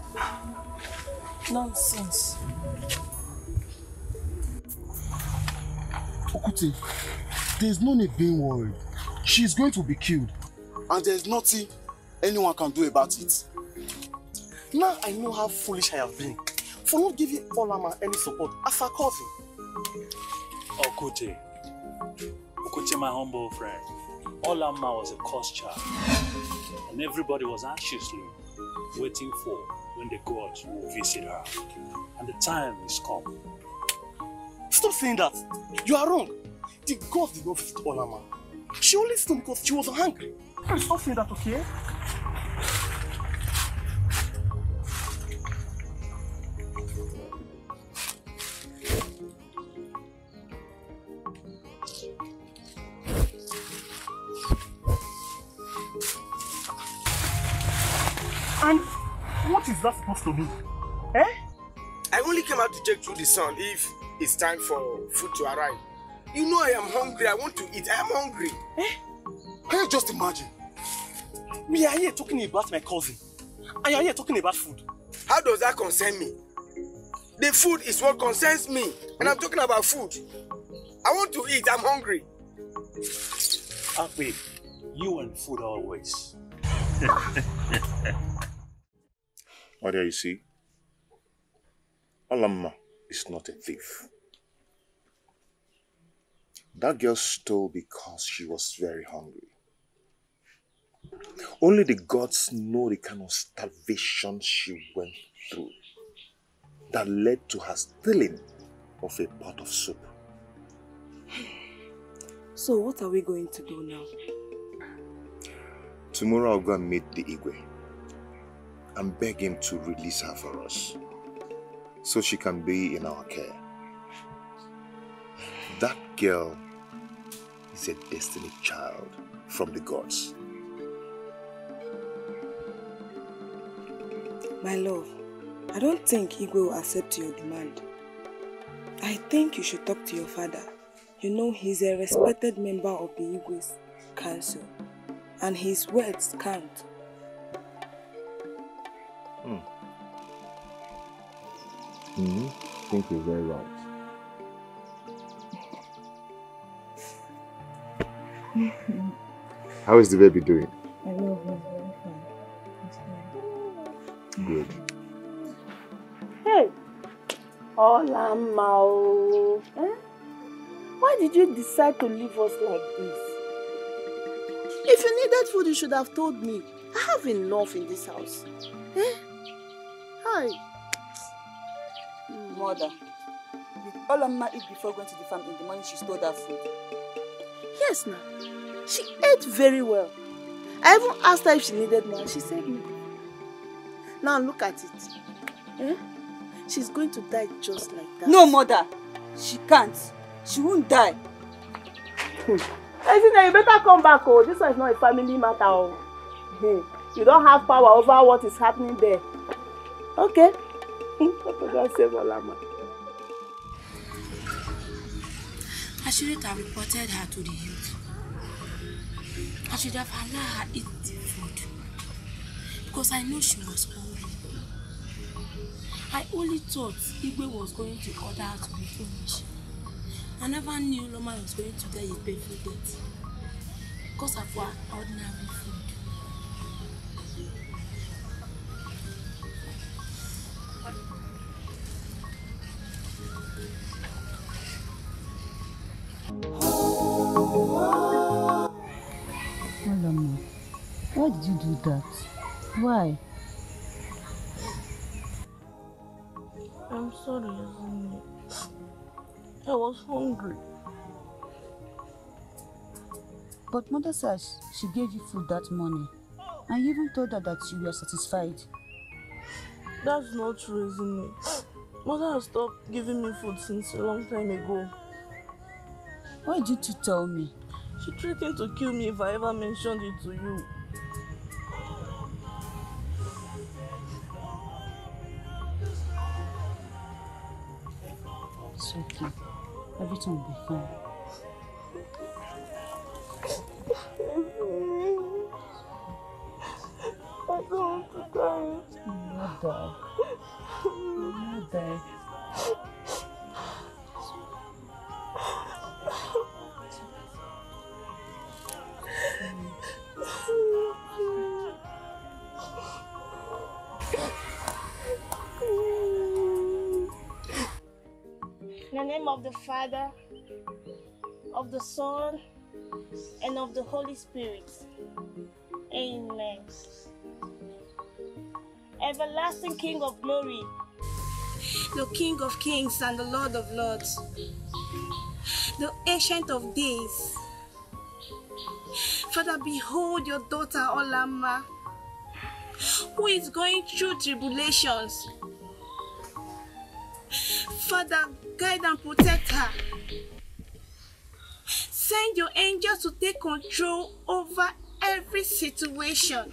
Nonsense. Okuti, there's no need being worried. She's going to be killed. And there's nothing anyone can do about it. Now I know how foolish I have been for not giving Olama any support as her cousin. Okuti, my humble friend, Olama was a cursed child. And everybody was anxiously waiting for when the gods will visit her. And the time is come. Stop saying that. You are wrong. The gods did not visit Olama. She only stole because she was hungry. Stop saying that, okay? And what is that supposed to mean? I only came out to check through the sun if it's time for food to arrive. You know I am hungry. I want to eat. I am hungry. Can you just imagine? We are here talking about my cousin. And you are here talking about food. How does that concern me? The food is what concerns me. And I'm talking about food. I want to eat. I'm hungry. Wait, you and food always. My dear, you see, Olama is not a thief. That girl stole because she was very hungry. Only the gods know the kind of starvation she went through that led to her stealing of a pot of soup. So what are we going to do now? Tomorrow I'll go and meet the Igwe and beg him to release her for us so she can be in our care. That girl is a destiny child from the gods. My love, I don't think Igwe will accept your demand. I think you should talk to your father. You know he's a respected member of the Igwe's council, and his words count. I think you're very right. How is the baby doing? I love him, very fine. good. Hey, Olamao, eh? Why did you decide to leave us like this? If you needed food, you should have told me. I have enough in this house. Eh? Hi. Mother, did Olamma eat before going to the farm in the morning she stole that food? Yes, now. She ate very well. I even asked her if she needed more. She said no. Now look at it. Eh? She's going to die just like that. No, Mother. She can't. She won't die. Ezina, you better come back. Oh, this one is not a family matter. Oh. You don't have power over what is happening there. Okay? God save Olamma. I shouldn't have reported her to the youth. I should have allowed her eat the food. Because I know she was hungry. I only thought Igwe was going to order her to be finished. I never knew Loma was going to die a painful death. Because of her ordinary food. Olamma, why did you do that? Why? I'm sorry, Ezine. I was hungry. But Mother says she gave you food that morning. And you even told her that you were satisfied. That's not true, Ezine. Mother has stopped giving me food since a long time ago. Why did you tell me? She threatened to kill me if I ever mentioned it to you. It's okay. Everything will be fine. I don't want to die. You will not die. You will not die. In the name of the Father, of the Son, and of the Holy Spirit. Amen. Everlasting King of glory, the King of kings and the Lord of lords, the Ancient of days. Father, behold your daughter Olamma, who is going through tribulations. Father, guide and protect her. Send your angels to take control over every situation.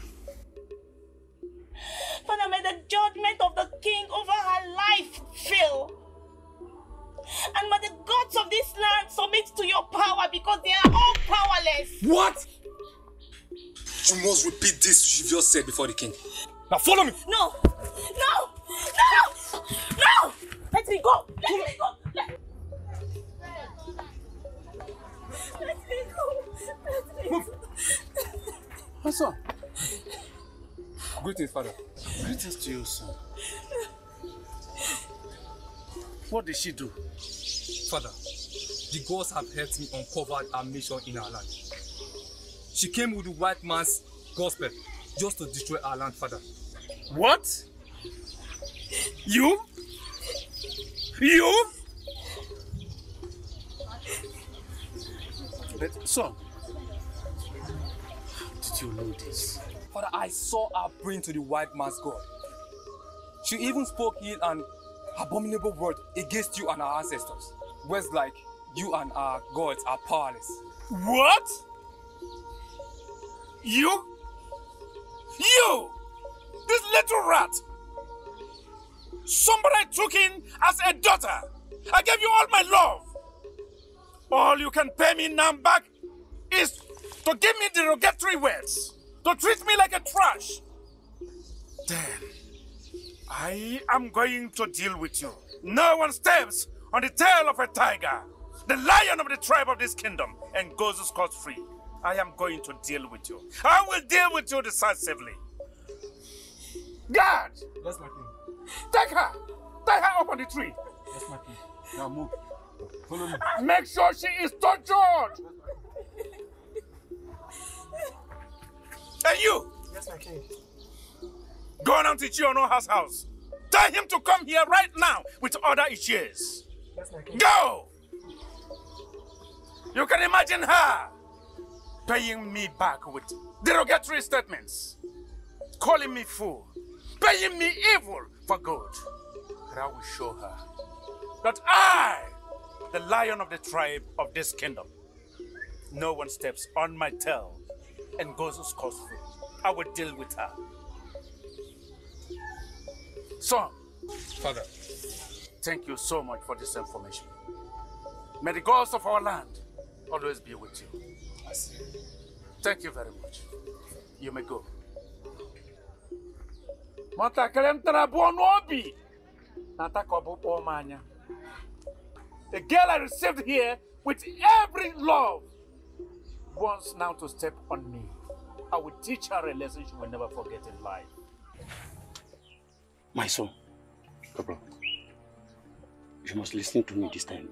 Father, may the judgment of the King over her life fail. And may the gods of this land submit to your power because they are all powerless. What? You must repeat this you've just said before the king. Now follow me. No! No! No! No! Let me go! Let me go! Let me go! Let me Move! My son. Greetings, Father. Greetings to you, son. What did she do? Father, the gods have helped me uncover our mission in our land. She came with the white man's gospel just to destroy our land, Father. What? You? You? But, son, did you know this? Father, I saw her praying to the white man's God. She even spoke in an abominable word against you and our ancestors. Words like, you and our gods are powerless. What? You? You! This little rat! Somebody took in as a daughter. I gave you all my love. All you can pay me now back is to give me derogatory words, to treat me like a trash. Then, I am going to deal with you. No one steps on the tail of a tiger, the lion of the tribe of this kingdom, and goes scot-free. I am going to deal with you. I will deal with you decisively. Guard! Yes, my king. Take her! Tie her up on the tree! Yes, my king. Now move. Follow me. Make sure she is tortured! And you! Yes, my king. Go down to Chionoha's house. Tell him to come here right now with other Ichies. Yes, my king. Go! You can imagine her paying me back with derogatory statements, calling me fool, paying me evil for good. But I will show her that I, the lion of the tribe of this kingdom, no one steps on my tail and goes scot-free. I will deal with her. Son. Father. Thank you so much for this information. May the gods of our land always be with you. Thank you very much. You may go. The girl I received here with every love wants now to step on me. I will teach her a lesson she will never forget in life. My son, Papa, you must listen to me this time.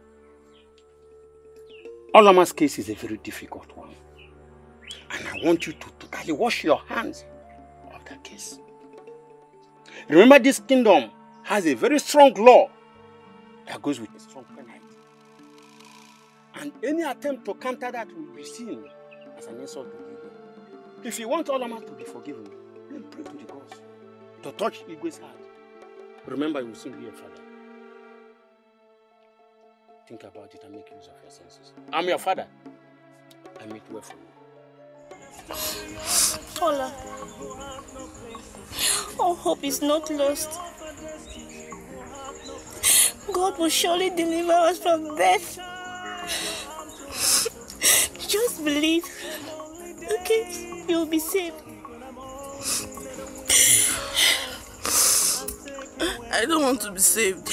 Olama's case is a very difficult one. And I want you to totally wash your hands of that case. Remember, this kingdom has a very strong law that goes with a strong penalty. And any attempt to counter that will be seen as an insult to Igwe. If you want Olama to be forgiven, then pray to the gods to touch Igwe's heart. Remember, you will soon be a father. Think about it and make use of your senses. I'm your father. I make way for you. Ola, all hope is not lost. God will surely deliver us from death. Just believe, okay? You'll be saved. I don't want to be saved.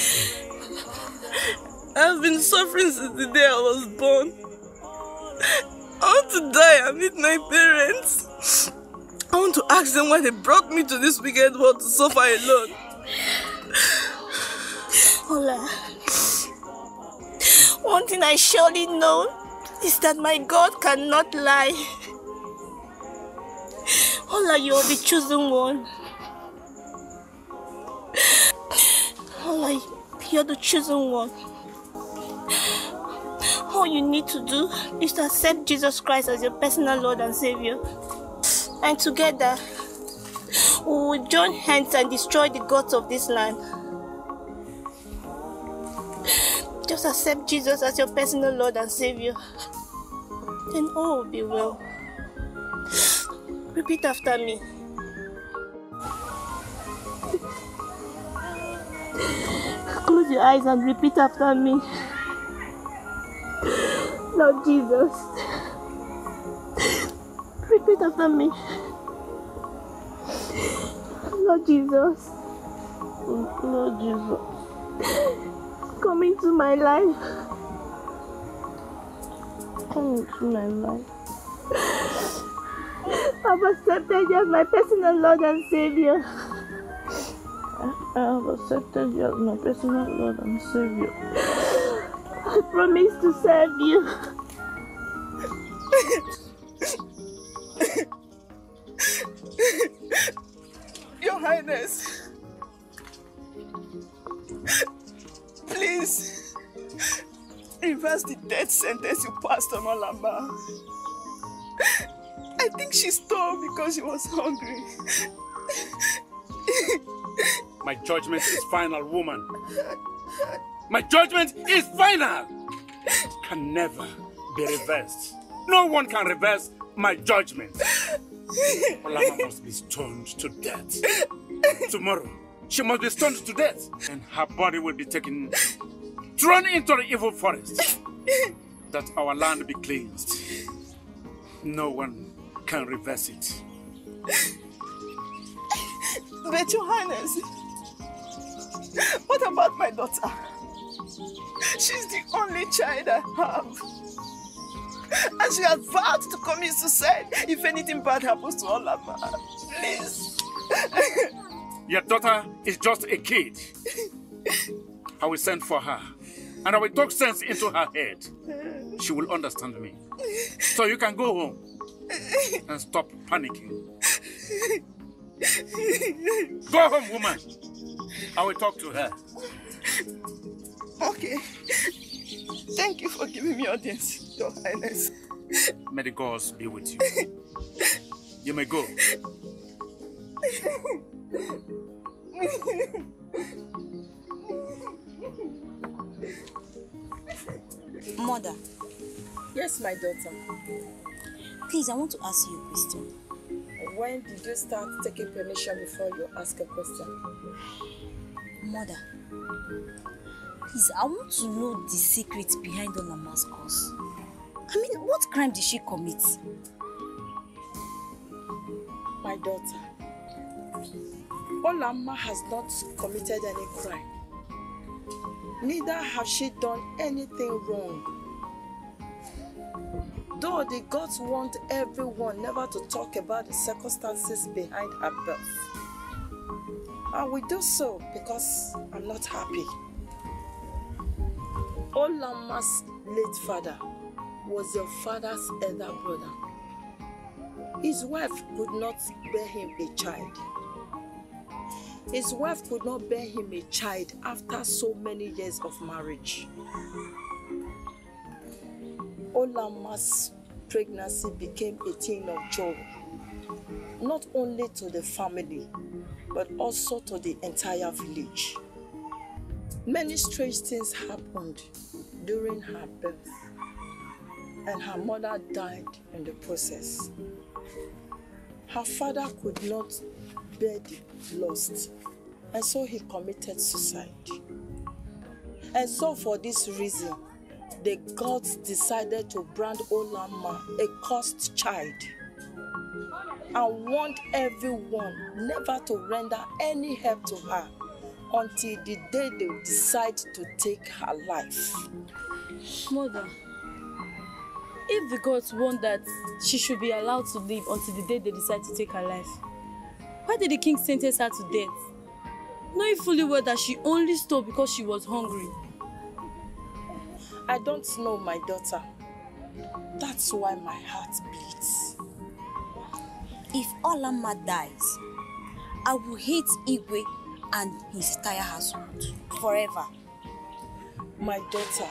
I've been suffering since the day I was born. I want to die and meet my parents. I want to ask them why they brought me to this wicked world to suffer alone. Ola, one thing I surely know is that my God cannot lie. Ola, you're the chosen one. Ola, you're the chosen one. All you need to do is to accept Jesus Christ as your personal Lord and Savior. And together, we will join hands and destroy the gods of this land. Just accept Jesus as your personal Lord and Savior. Then all will be well. Repeat after me. Close your eyes and repeat after me. Lord Jesus. Repeat after me. Lord Jesus. Lord Jesus. Come into my life. Come into my life. I've accepted you as my personal Lord and Savior. I have accepted you as my personal Lord and Savior. I promise to serve you. Your Highness, please reverse the death sentence you passed on Olama. I think she stole because she was hungry. My judgment is final, woman. My judgment is final. Can never be reversed. No one can reverse my judgment. Olama must be stoned to death. Tomorrow, she must be stoned to death. And her body will be taken, thrown into the evil forest. That our land be cleansed. No one can reverse it. But Your Highness, what about my daughter? She's the only child I have. And she has vowed to commit suicide if anything bad happens to Olama. Please. Your daughter is just a kid. I will send for her. And I will talk sense into her head. She will understand me. So you can go home and stop panicking. Go home, woman. I will talk to her. Okay. Thank you for giving me audience, Your Highness. May the gods be with you. You may go. Mother. Yes, my daughter. Please, I want to ask you a question. When did you start taking permission before you ask a question? Mother, please, I want to know the secret behind Olama's cause. I mean, what crime did she commit? My daughter, Olama has not committed any crime. Neither has she done anything wrong. Though the gods want everyone never to talk about the circumstances behind her birth. I will do so because I'm not happy. Olama's late father was your father's elder brother. His wife could not bear him a child. His wife could not bear him a child after so many years of marriage. Olama's pregnancy became a thing of joy, not only to the family, but also to the entire village. Many strange things happened during her birth, and her mother died in the process. Her father could not bear the loss, and so he committed suicide. And so for this reason, the gods decided to brand Olama a cursed child and warned everyone never to render any help to her until the day they decide to take her life. Mother, if the gods want that she should be allowed to live until the day they decide to take her life, why did the king sentence her to death? Knowing fully well that she only stole because she was hungry. I don't know, my daughter. That's why my heart bleeds. If Olama dies, I will hate Igwe and his entire household forever. My daughter,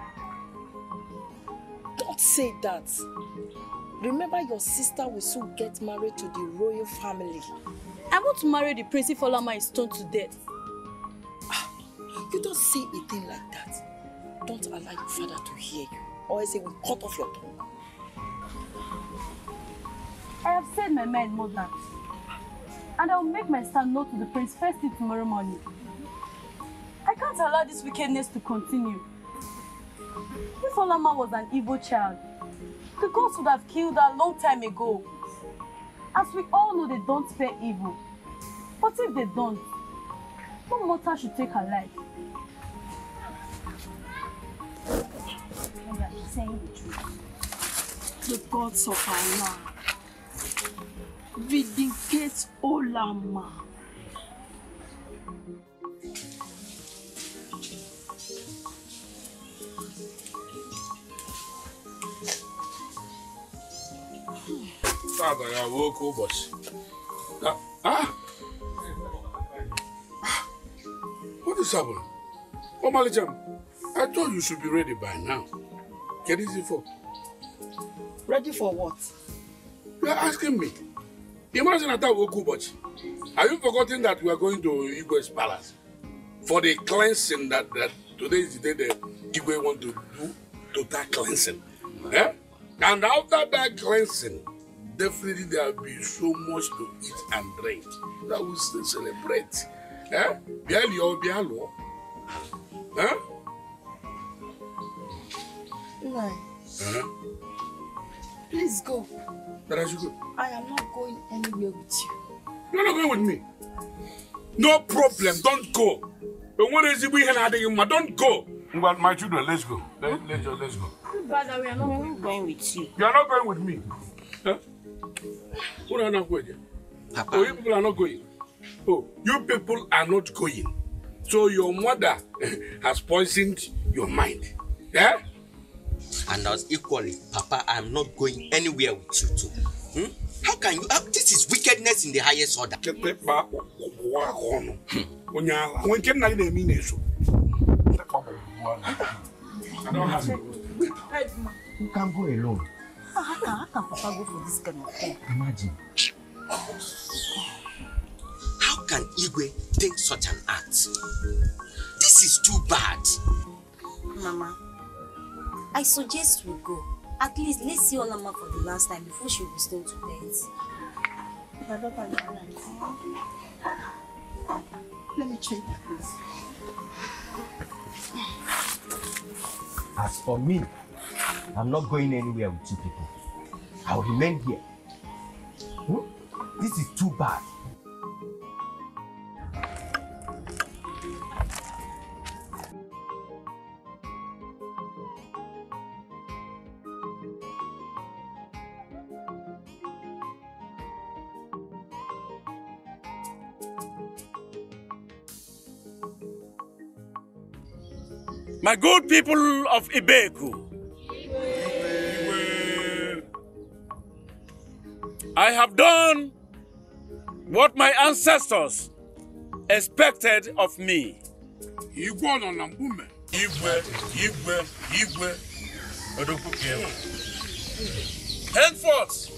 don't say that. Remember, your sister will soon get married to the royal family. I want to marry the prince if Olama is stoned to death. You don't say a thing like that. Don't allow your father to hear you, or else he will cut off your tongue. I have said my mind, Mother, and I will make my stand known to the prince first thing tomorrow morning. I can't allow this wickedness to continue. If Olama was an evil child, the gods would have killed her a long time ago. As we all know, they don't spare evil. But if they don't, no mortal should take her life. Saying the truth. The gods of Allah vindicate Olama. Father, I woke up, what is happening? Oh, Malijam, I thought you should be ready by now. Get easy for. Ready for what? You are asking me. Imagine that I woke up, are you forgetting that we are going to Igwe's palace for the cleansing that today is the day that Igwe want to do total cleansing? Eh? And after that cleansing, definitely there will be so much to eat and drink that we still celebrate. Eh? Bialo. Eh? Please go. But I should go. I am not going anywhere with you. You're not going with me. No problem. Don't go. But when is it we don't go. But my children, let's go. Let's go. Father, we are not going with you. You are not going with me. Huh? Who are not going? Papa. Oh, you people are not going. Oh, you people are not going. So your mother has poisoned your mind. Yeah? And as equally, Papa, I'm not going anywhere with you too. How can you? This is wickedness in the highest order. You can't go alone. How can Papa go for this kind of thing? Imagine. How can Igwe think such an act? This is too bad. Mama, I suggest we go. At least let's see Olama for the last time before she will stay to bed. Let me check, please. As for me, I'm not going anywhere with you people. I'll remain here. This is too bad. My good people of Ibeku, I have done what my ancestors expected of me. Henceforth,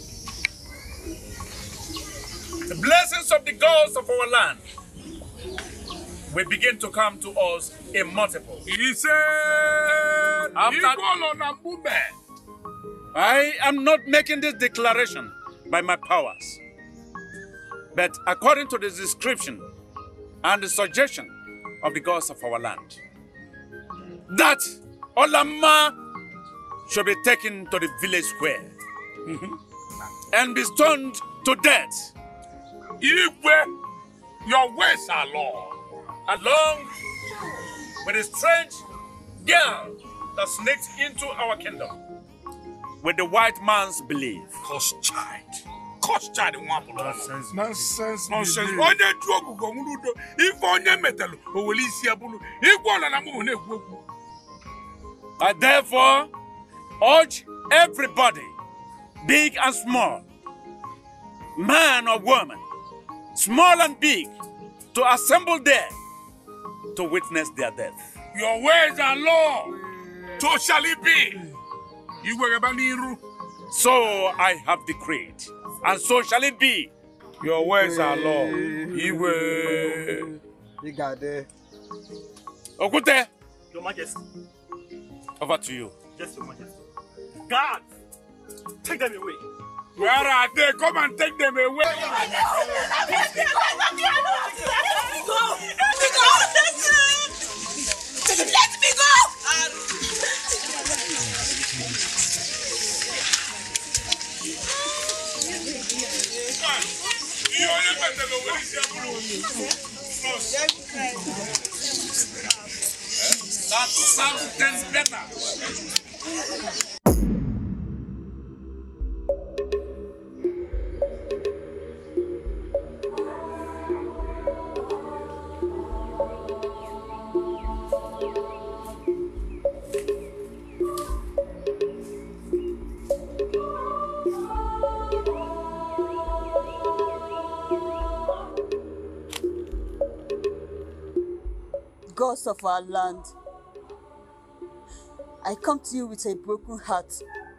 the blessings of the gods of our land will begin to come to us in multiple. He said, I am not making this declaration by my powers, but according to the description and the suggestion of the gods of our land, that Olama should be taken to the village square and be stoned to death. Igwe, your ways are long. Along with a strange girl that sneaked into our kingdom with the white man's belief. Cursed child. Cursed child. Nonsense. Nonsense. Nonsense. I therefore urge everybody, big and small, man or woman, small and big, to assemble there to witness their death. Your ways are law. So shall it be. So I have decreed, and so shall it be. Your ways are law. You got it. Okute, Your Majesty. over to you. Yes, Your Majesty. God, take them away. Where are they? Come and take them away. Let me go! That sounds better. Gods of our land, I come to you with a broken heart.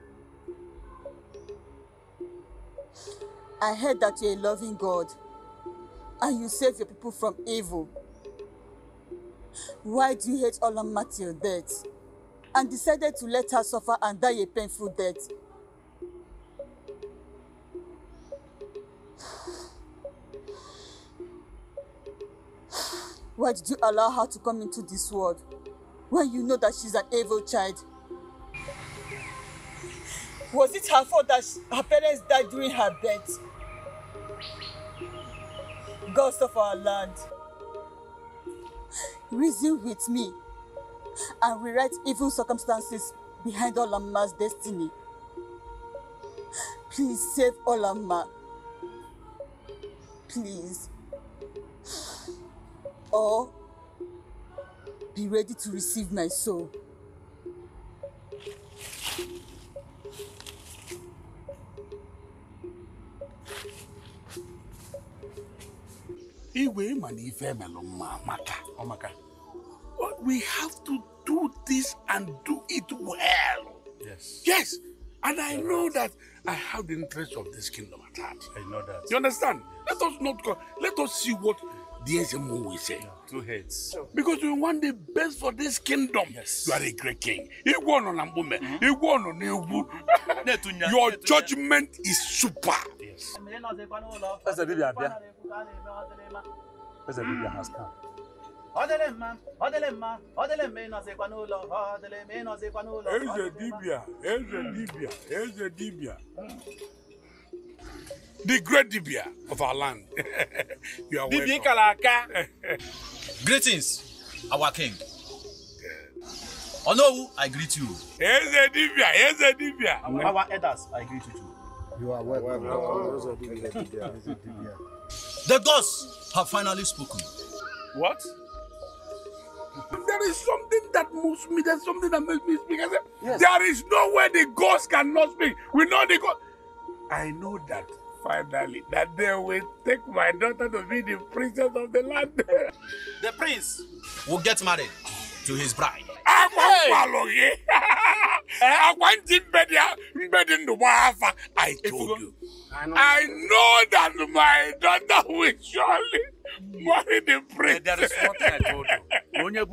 I heard that you're a loving God and you save your people from evil. Why do you hate Olama till death and decided to let her suffer and die a painful death? Why did you allow her to come into this world when you know that she's an evil child? Was it her fault that her parents died during her birth? Gods of our land, reason with me and rewrite evil circumstances behind Olama's destiny. Please save Olama. Please. or be ready to receive my soul. But we have to do this and do it well. Yes. Yes. And I know that I have the interest of this kingdom at heart. I know that. You understand? Let us not go. Let us see what the SMO will say. Two heads. Because we want the best for this kingdom. Yes. You are a great king. Your judgment is super. Yes. Pastor Bibia has come. Eze Dibia. The great Dibia of our land. You are welcome. Greetings, our king. Onowu, I greet you. Eze Dibia. Our elders, I greet you too. You are welcome. The gods have finally spoken. What? There is something that moves me. There's something that makes me speak. I said, yes. There is no way the gods cannot speak. We know the God. I know that finally that they will take my daughter to be the princess of the land. The prince will get married to his bride. I told you. I know that my daughter will surely marry the prince. There is one thing I told you. Let us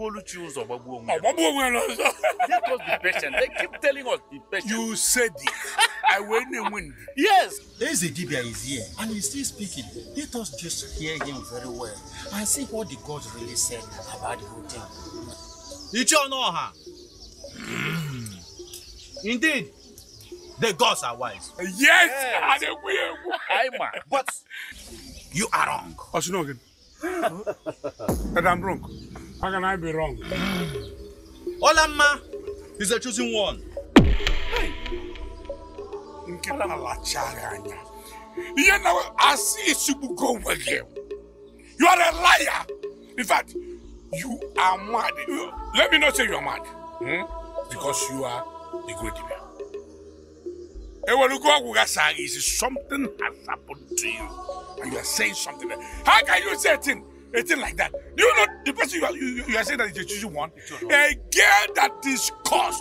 be patient. They keep telling us be patient. You said it. I win. Yes. Eze Dibia is here and he's still speaking. Let us just hear him very well and see what the gods really said about the whole thing. Ichionoha. Indeed, the gods are wise. Yes. But you are wrong. That I'm wrong. How can I be wrong? Olamma is a chosen one. You are a liar. In fact, you are mad. Let me not say you are mad. Because you are the great Dibia. Something has happened to you. And you are saying something. How can you say a thing like that? Do you know the person you are saying that is a chosen one? A girl that is cursed.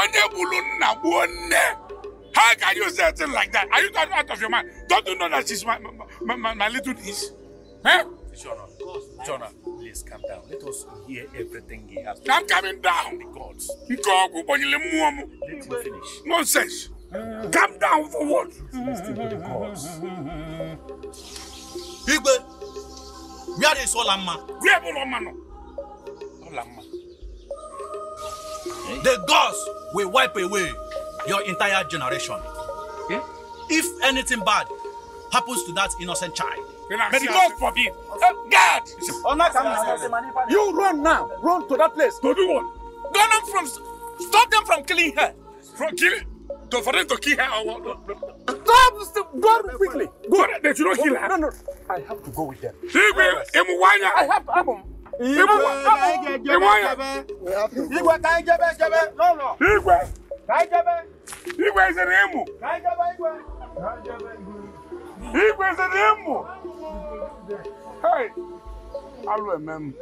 How can you say a thing like that? Are you out of your mind? Don't you know that she's my little niece? Huh? Jonah, please calm down. Let us hear everything he has. I'm coming down. The gods. Let him finish. Nonsense. Calm down for what? Listen to the gods. Igwe, where is Olamma? Where is Olamma? The gods will wipe away your entire generation. Yeah? If anything bad happens to that innocent child, may the God forbid. God! You run now. Run to that place. To do what? Stop them from killing her. From killing? For them to kill her or what? Stop! Go quickly. Go. They should not kill her. No. I have to go with them. I have to come. Hey, I remember.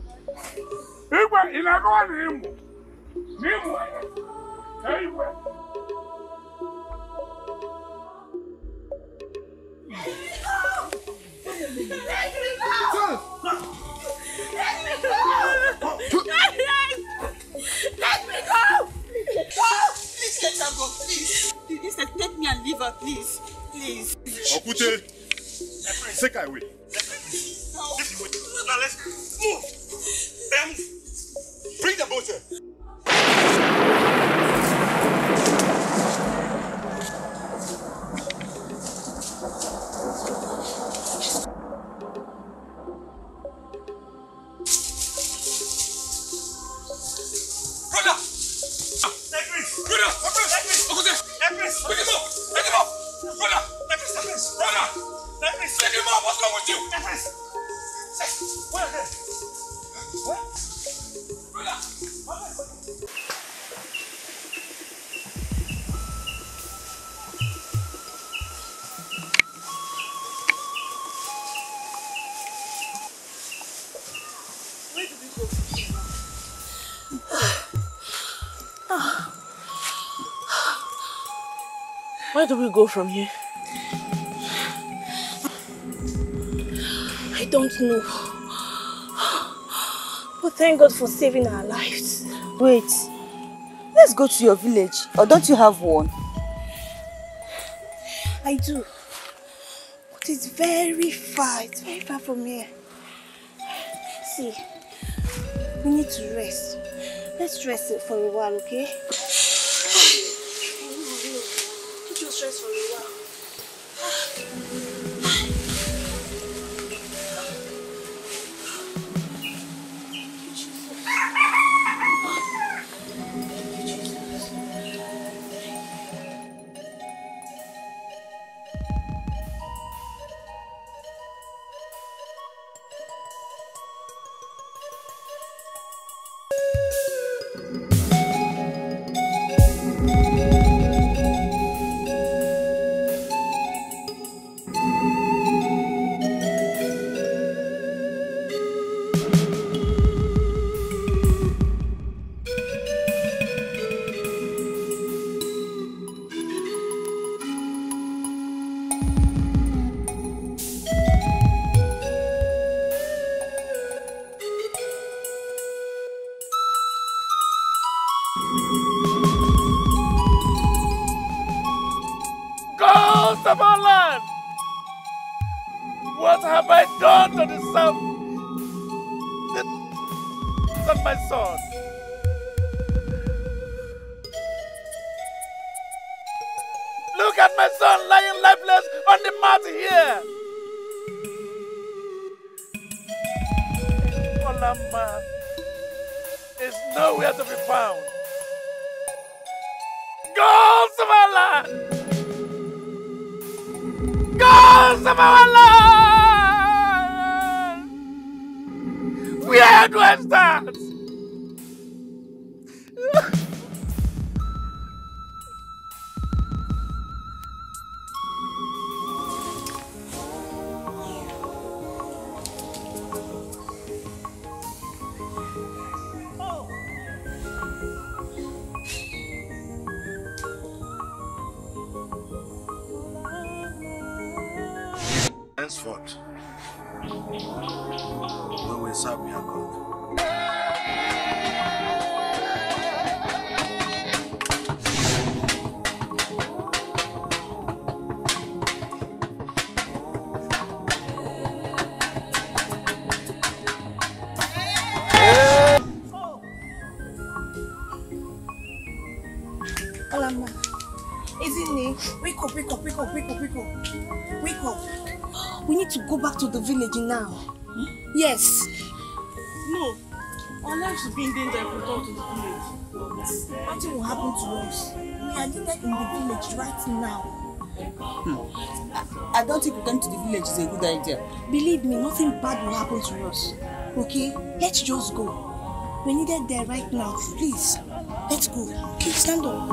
Please, take me and leave her, please. Please. Okute, take her away. Now let's move. Bring the boat here. Where do we go from here? I don't know. But thank God for saving our lives. Wait, let's go to your village. Or don't you have one? I do. But it's very far. It's very far from here. See, we need to rest. Let's rest for a while, okay? Just rest for a while. Ghost of our land! What have I done to deserve this of my son? Look at my son lying lifeless on the mat here! Olama is nowhere to be found. Ghost of our land! Ghost of our land! Where do I start? Henceforth, we will serve your God. Olama, isn't it? Wake up, wake up, wake up, wake up, wake up. Wake up. We need to go back to the village now. Hmm? Yes. No. Our lives will be in danger if we return to the village. Nothing will happen to us. We are needed in the village right now. I don't think returning to the village is a good idea. Believe me, nothing bad will happen to us. Okay? Let's just go. We're needed there right now. Please. Let's go. Okay, stand up.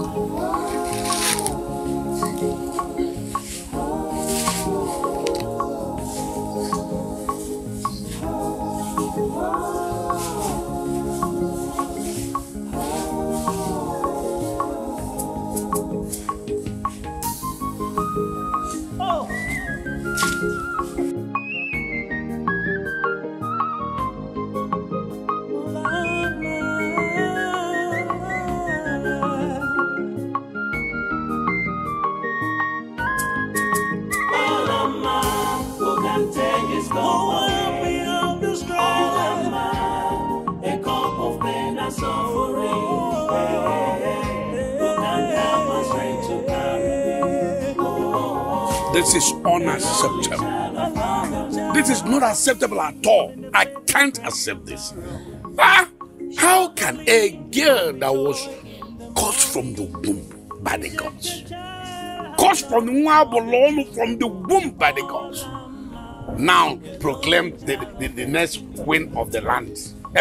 This is unacceptable. This is not acceptable at all. I can't accept this. How can a girl that was caused from the womb by the gods, caused from the womb by the gods, now proclaim the next queen of the land?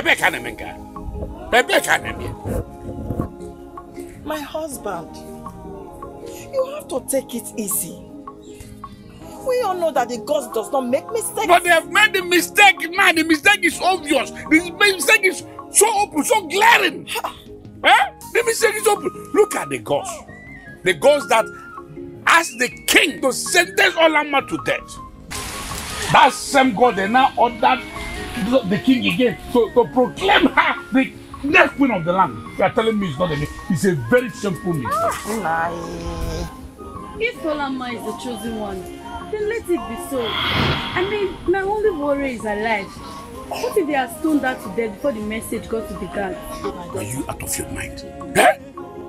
My husband, you have to take it easy. We all know that the gods does not make mistakes. But they have made the mistake now. The mistake is obvious. The mistake is so open, so glaring. The mistake is open. Look at the gods. The gods that asked the king to sentence Olama to death. That same God they now ordered the king again to proclaim her the next queen of the land. You are telling me it's not a myth. It's a very simple myth. If Olama is the chosen one, then let it be so. I mean, my only worry is alive. What if they are stoned her to death before the message got to the guards? Are you out of your mind? Eh?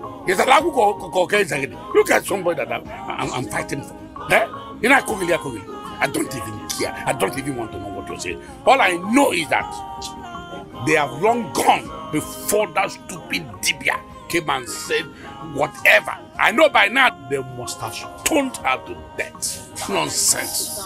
Look at somebody that I'm fighting for. Eh? You know, I don't even care. I don't even want to know what you're saying. All I know is that they have long gone before that stupid Dibia came and said whatever. I know by now they must have stoned her to death. Nonsense.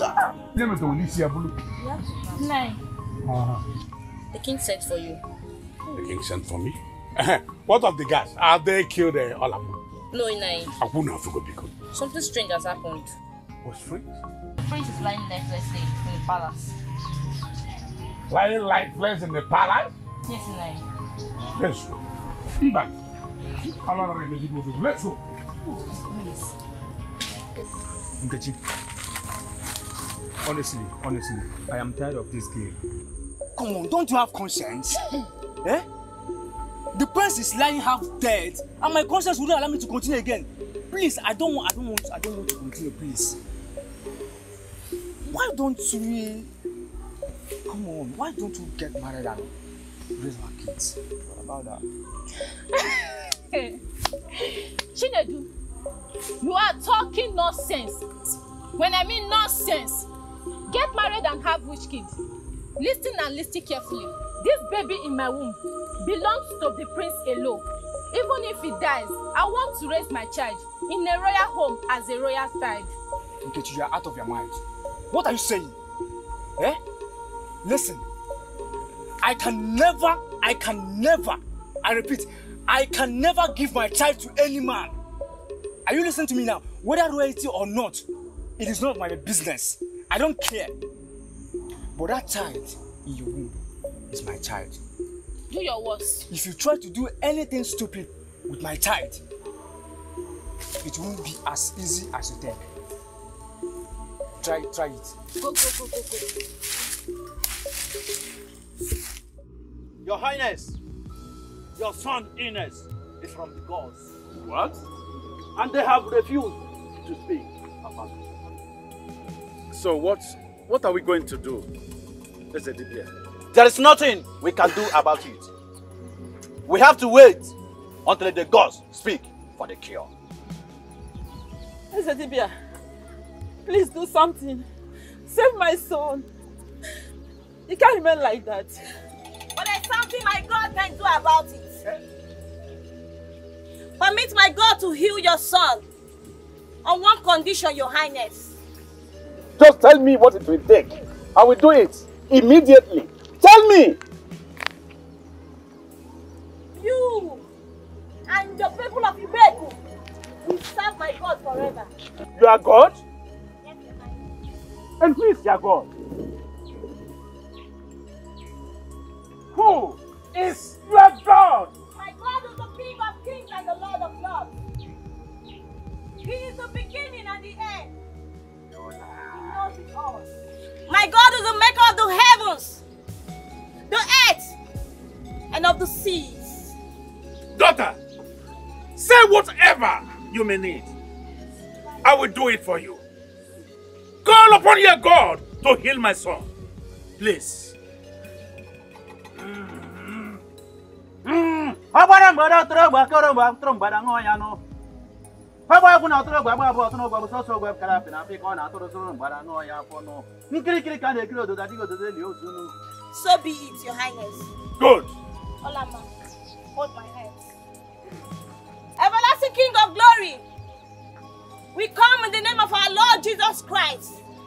Nine. The king sent for you. The king sent for me? What of the guys? Have they killed Olama? No, Nine. Something strange has happened. What's strange? The prince is lying lifeless in the palace. Lying lifeless in the palace? Yes, Nine. Let's go. Let's go. Please. Nkechi, honestly, I am tired of this game. Come on, don't you have conscience? Eh? The prince is lying half dead, and my conscience wouldn't allow me to continue again. Please, I don't want to continue, please. Why don't we... Come on, why don't you get married and raise our kids? What about that? Chinedu, you are talking nonsense. When I mean nonsense, get married and have which kid? Listen and listen carefully. This baby in my womb belongs to the prince alone. Even if he dies, I want to raise my child in a royal home as a royal child. Nkechi, you are out of your mind. What are you saying? Eh? Listen, I can never, I repeat, I can never give my child to any man. Are you listening to me now? Whether royalty or not, it is not my business. I don't care. But that child in your womb is my child. Do your worst. If you try to do anything stupid with my child, it won't be as easy as you think. Try it. Go. Your Highness, your son Ines is from the gods. What? And they have refused to speak about it. So what are we going to do? There is nothing we can do about it. We have to wait until the gods speak for the cure. Ezedibia, please do something. Save my son. He can't remain like that. But there's something my God can do about it. Permit my God to heal your son. On one condition, Your Highness. Just tell me what it will take. I will do it immediately. Tell me! You and the people of Ibeku will serve my God forever. You are God? Yes, Your Highness. And who is your God? Who is your God? My God is the King of Kings and the Lord of Lords. He is the beginning and the end. He knows it all. My God is the maker of the heavens, the earth, and of the seas. Daughter, say whatever you may need. I will do it for you. Call upon your God to heal my son. Please. So be it, Your Highness. Good. Olama, hold my hands. Everlasting King of glory, we come in the name of our Lord Jesus Christ,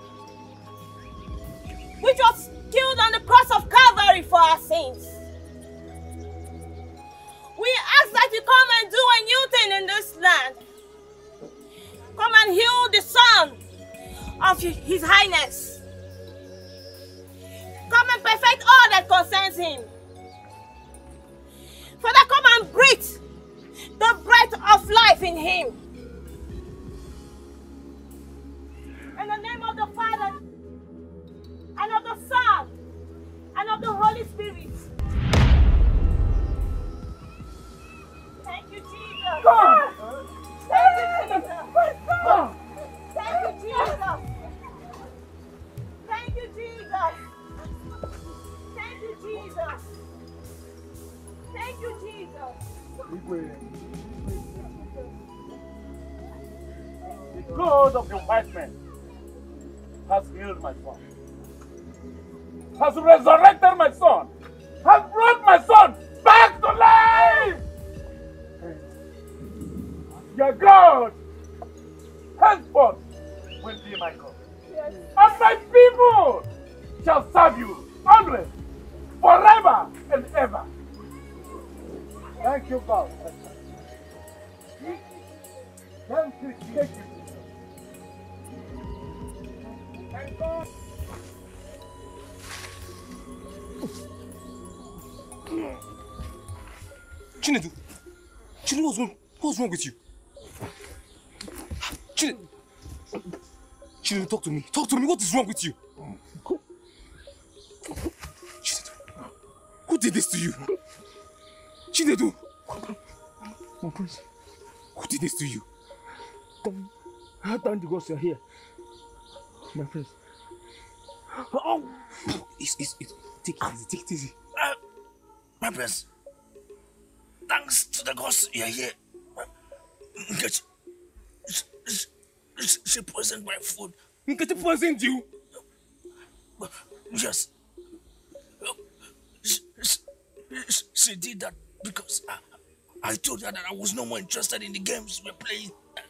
which was killed on the cross of Calvary for our sins. We ask that you come and do a new thing in this land. Come and heal the son of His Highness. Come and perfect all that concerns him. Father, come and breathe the breath of life in him. The God of the white men has healed my son, has resurrected my son, has brought my son back to life. Your God henceforth will be my God. Yes. And my people shall serve you always, forever and ever. Thank you, God. Thank you, thank you. Thank God. Chinedu, what's wrong with you? Chinedu, talk to me. Talk to me. What is wrong with you? Chinedu, who did this to you? Chinedu, who did this to you? Thank the gods you're here. My friends. Oh! Take it easy. My friends, thanks to the gods you're here. She poisoned my food. She poisoned you? Yes. She did that because I told her that I was no more interested in the games we're playing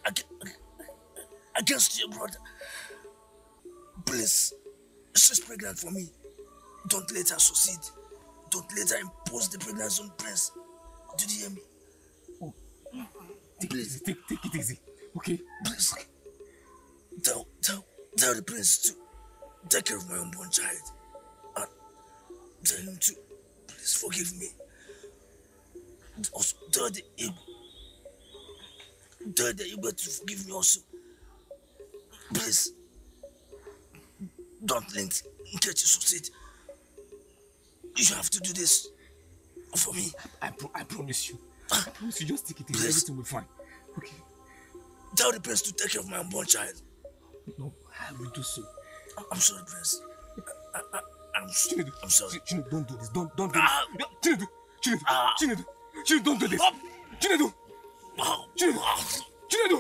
against your brother. Please, she's pregnant for me. Don't let her succeed. Don't let her impose the pregnancy on Prince. Did you hear me? Oh. Take it easy. Take it easy. Okay? Please. Tell the Prince to take care of my unborn child. And tell him to please forgive me. Also, tell the Igwe to forgive me also. Please. Don't let Nkechi succeed. You have to do this for me. I promise you. I promise you. Just take it easy. Everything will be fine. Okay. Tell the Prince to take care of my unborn child. No, I will do so. I'm sorry, Prince. I'm sorry. Chinedu, don't do this. Don't do this. Chinedu, don't do this. Chinedu. Chinedu.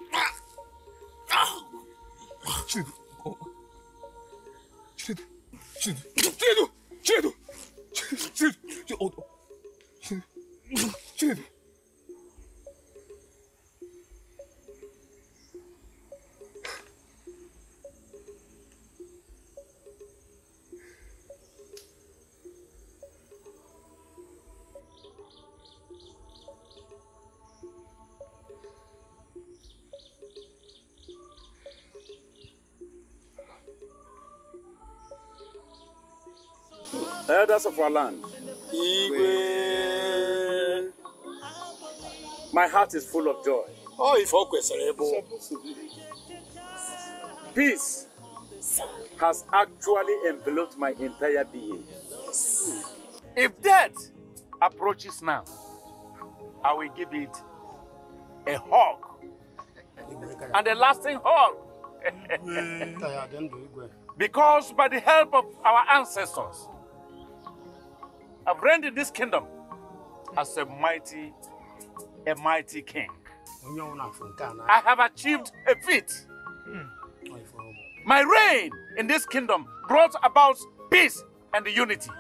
Elders of our land, my heart is full of joy. Oh, if Peace has actually enveloped my entire being. If death approaches now, I will give it a hug and a lasting hug. Because by the help of our ancestors, I've reigned in this kingdom as a mighty king. I have achieved a feat. My reign in this kingdom brought about peace and unity.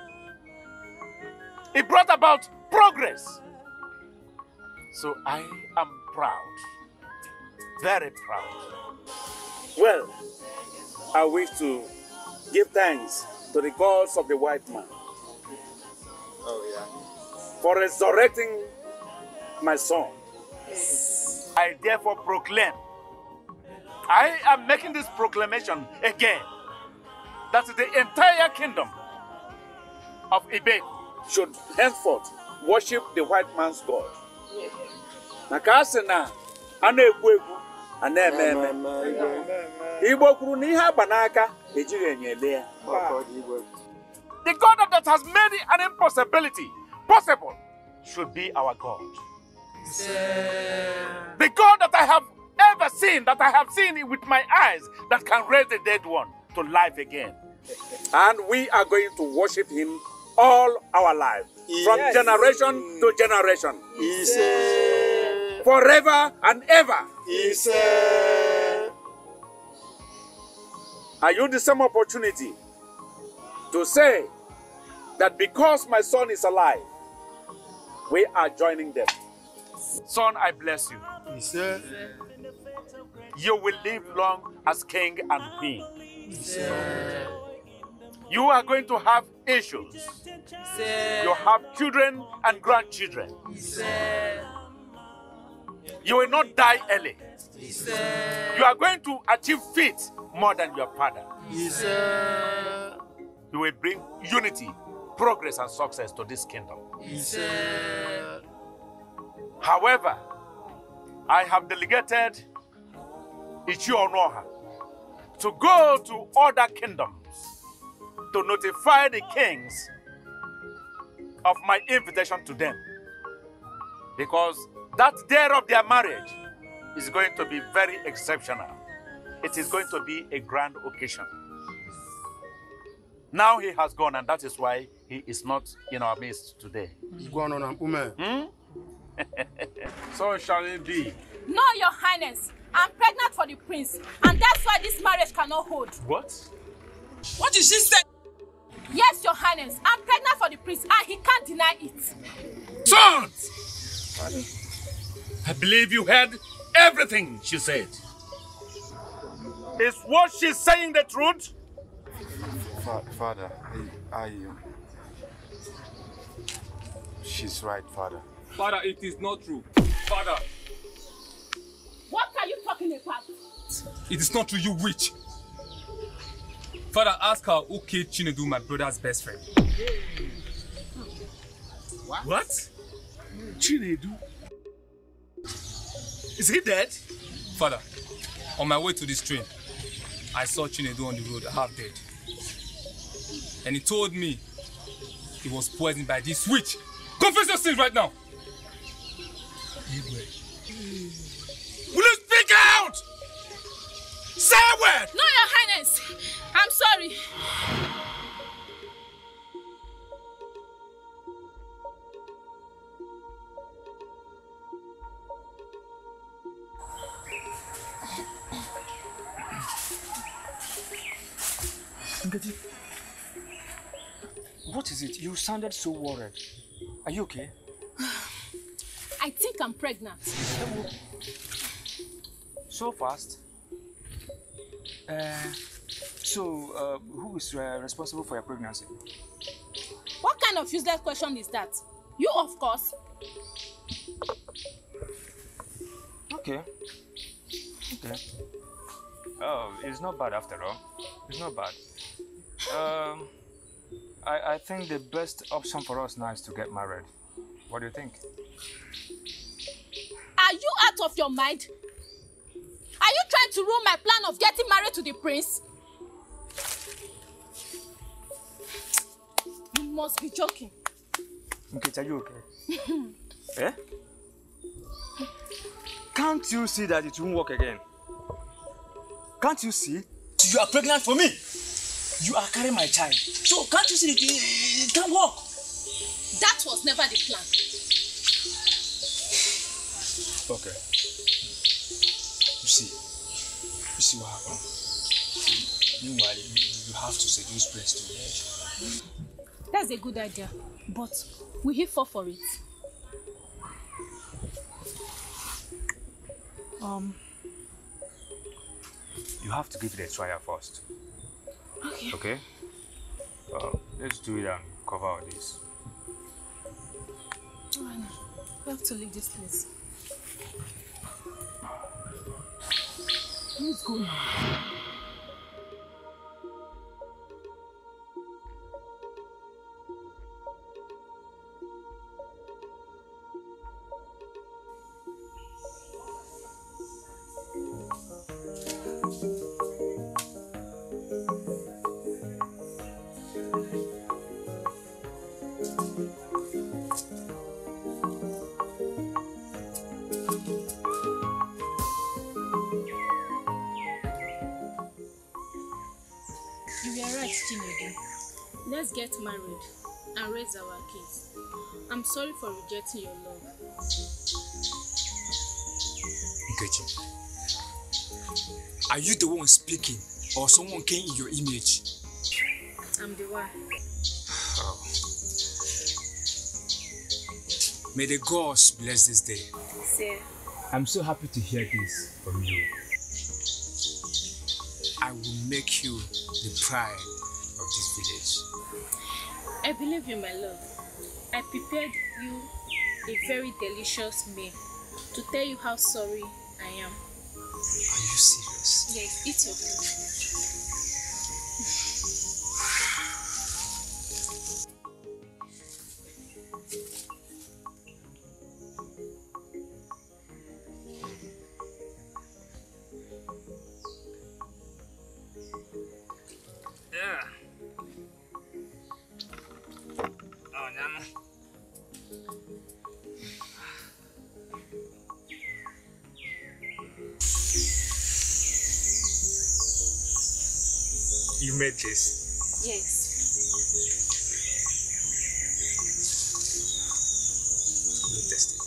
It brought about progress. So I am proud, very proud. Well, I wish to give thanks to the gods of the white man. Oh, yeah. For resurrecting my son. I therefore proclaim, I am making this proclamation again, that the entire kingdom of Ibe should henceforth worship the white man's God. Nakasena, Anegwegu, Anememe. Igbo kwuru na ihe abanaka ejiri enyele. The God that has made an impossibility possible should be our God. The God that I have ever seen, that I have seen with my eyes, that can raise the dead one to life again. And we are going to worship him all our lives, from generation to generation. Forever and ever. I use the same opportunity to say that because my son is alive, we are joining them. Son, I bless you. You will live long as king and queen. You are going to have issues. You have children and grandchildren. You will not die early. You are going to achieve feats more than your father. You will bring unity, progress, and success to this kingdom. However, I have delegated Ichi Onoha to go to other kingdoms to notify the kings of my invitation to them. Because that day of their marriage is going to be very exceptional. It is going to be a grand occasion. Now he has gone, and that is why he is not in our midst today. So shall it be. No, Your Highness. I'm pregnant for the prince, and that's why this marriage cannot hold. What? What did she say? Yes, Your Highness. I'm pregnant for the prince, and he can't deny it. Son! I believe you heard everything she said. Is what she's saying the truth? Father, she's right, Father. Father, it is not true. Father. What are you talking about? It is not true, you witch. Father, ask her who killed Chinedu, my brother's best friend. What? Chinedu? Is he dead? Father, on my way to this train, I saw Chinedu on the road, half dead. And he told me he was poisoned by this witch. Confess your sins right now! Will you speak out? Say a word! No, Your Highness. I'm sorry. Nkechi, what is it? You sounded so worried. Are you okay? I think I'm pregnant. So fast? Who is responsible for your pregnancy? What kind of useless question is that? You, of course. Okay. Oh, it's not bad after all. It's not bad. I think the best option for us now is to get married. What do you think? Are you out of your mind? Are you trying to ruin my plan of getting married to the prince? You must be joking. Okay, are you okay? Eh? Can't you see that it won't work again? Can't you see? You are pregnant for me. You are carrying my child. So can't you see that it can't work? That was never the plan. Okay. You see what happened? Meanwhile, you have to seduce Prince to bed. That's a good idea, but will he fall for it? You have to give it a trial first. Okay. Okay? Let's do it and cover all this. We have to leave this place. Let's go now. You were right, Chinedu. Let's get married and raise our kids. I'm sorry for rejecting your love. Nkechi, are you the one speaking or someone came in your image? I'm the one. Oh. May the gods bless this day. Say. I'm so happy to hear this from you. I will make you the pride of this village. I believe you, my love. I prepared you a very delicious meal to tell you how sorry I am. Are you serious? Yes, eat your food. You made this? Yes. Let me test it.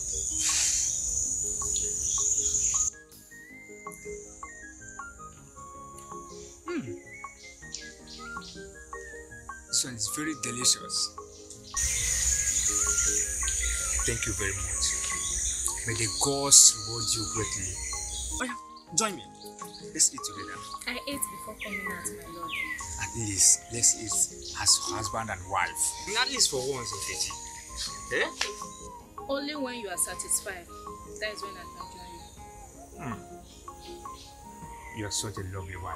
This one is very delicious. Thank you very much. May the gods reward you greatly. Oh yeah, join me. Let's eat together. I ate before coming out, my lord. At least, let's eat as husband and wife. At least for once, Nkechi. Eh? Only when you are satisfied. That is when I can join you. You're such a lovely wife.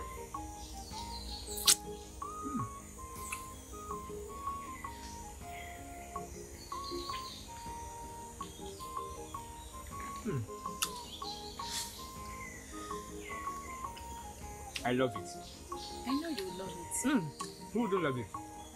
I love it. I know you love it. Who don't love it?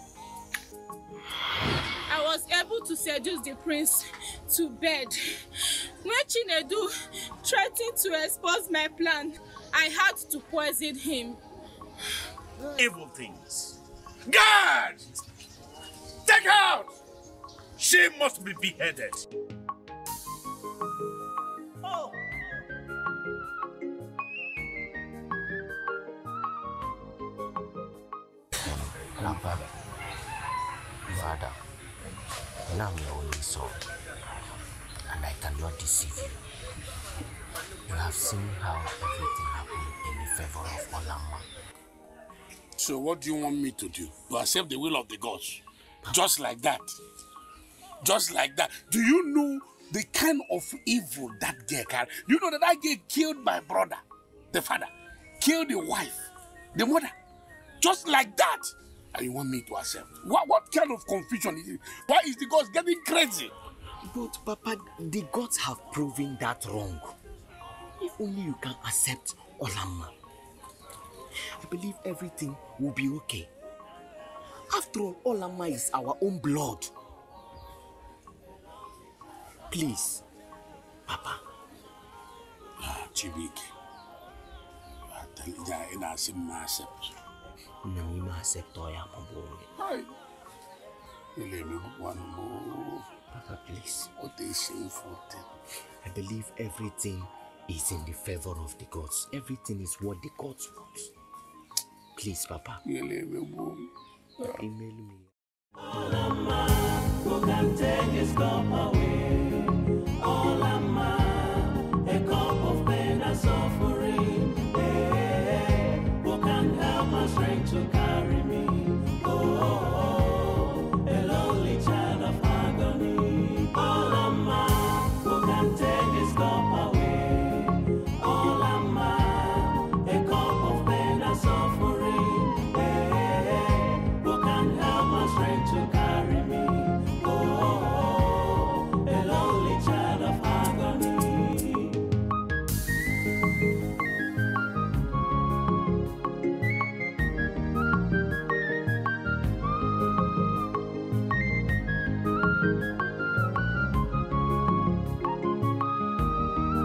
I was able to seduce the prince to bed. When Chinedu threatened to expose my plan, I had to poison him. Evil things. God! Take her out! She must be beheaded. Oh. Grandfather, Father, and I'm your only son, and I cannot deceive you. You have seen how everything happened in the favor of Olamma. So what do you want me to do? To accept the will of the gods? Just like that? Just like that? Do you know the kind of evil that girl can? Do you know that girl killed my brother, the father, killed the wife, the mother? Just like that? And you want me to accept? What kind of confusion is it? Why is the gods getting crazy? But Papa, the gods have proven that wrong. If only you can accept Olamma, I believe everything will be okay. After all, Olamma is our own blood. Please, Papa. Chibik. I accept. No, accept Hi. Papa, please. What a shameful thing. I believe everything is in the favor of the gods. Everything is what the gods want. Please, Papa. Email me. Who can take his cup away? A cup of pain and suffering. Hey, who can help my strength to carry me? Oh, a lonely child of agony. Who can take his cup away? A cup of pain and suffering. Hey, who can help my strength to carry me? Oh, a lonely child of agony.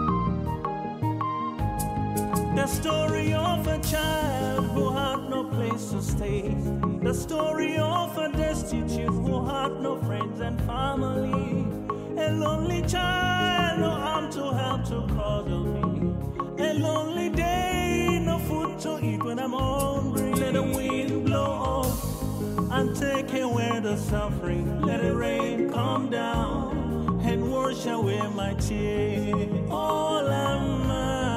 The story of a child who had no place place to stay. The story of a destitute who had no friends and family. A lonely child, no arm to help to cuddle me. A lonely day, no food to eat when I'm hungry. Let the wind blow off and take away the suffering. Let the rain come down and wash away my tears. All I'm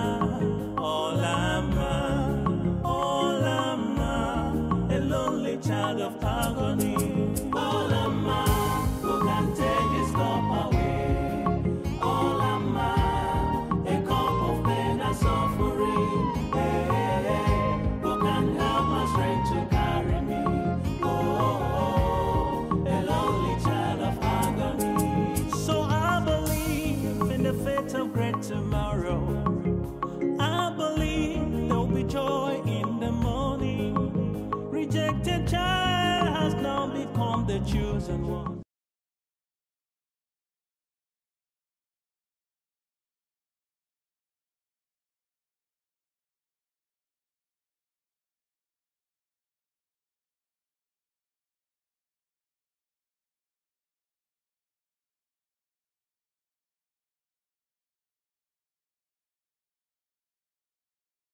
a lonely child of agony. All I'm who can take this cup away. All I'm a cup of pain and suffering. Who can help my strength to carry me? Oh, a lonely child of agony. So I believe in the fate of great tomorrow. I believe there'll be joy in the morning. Rejected child has now become the chosen one.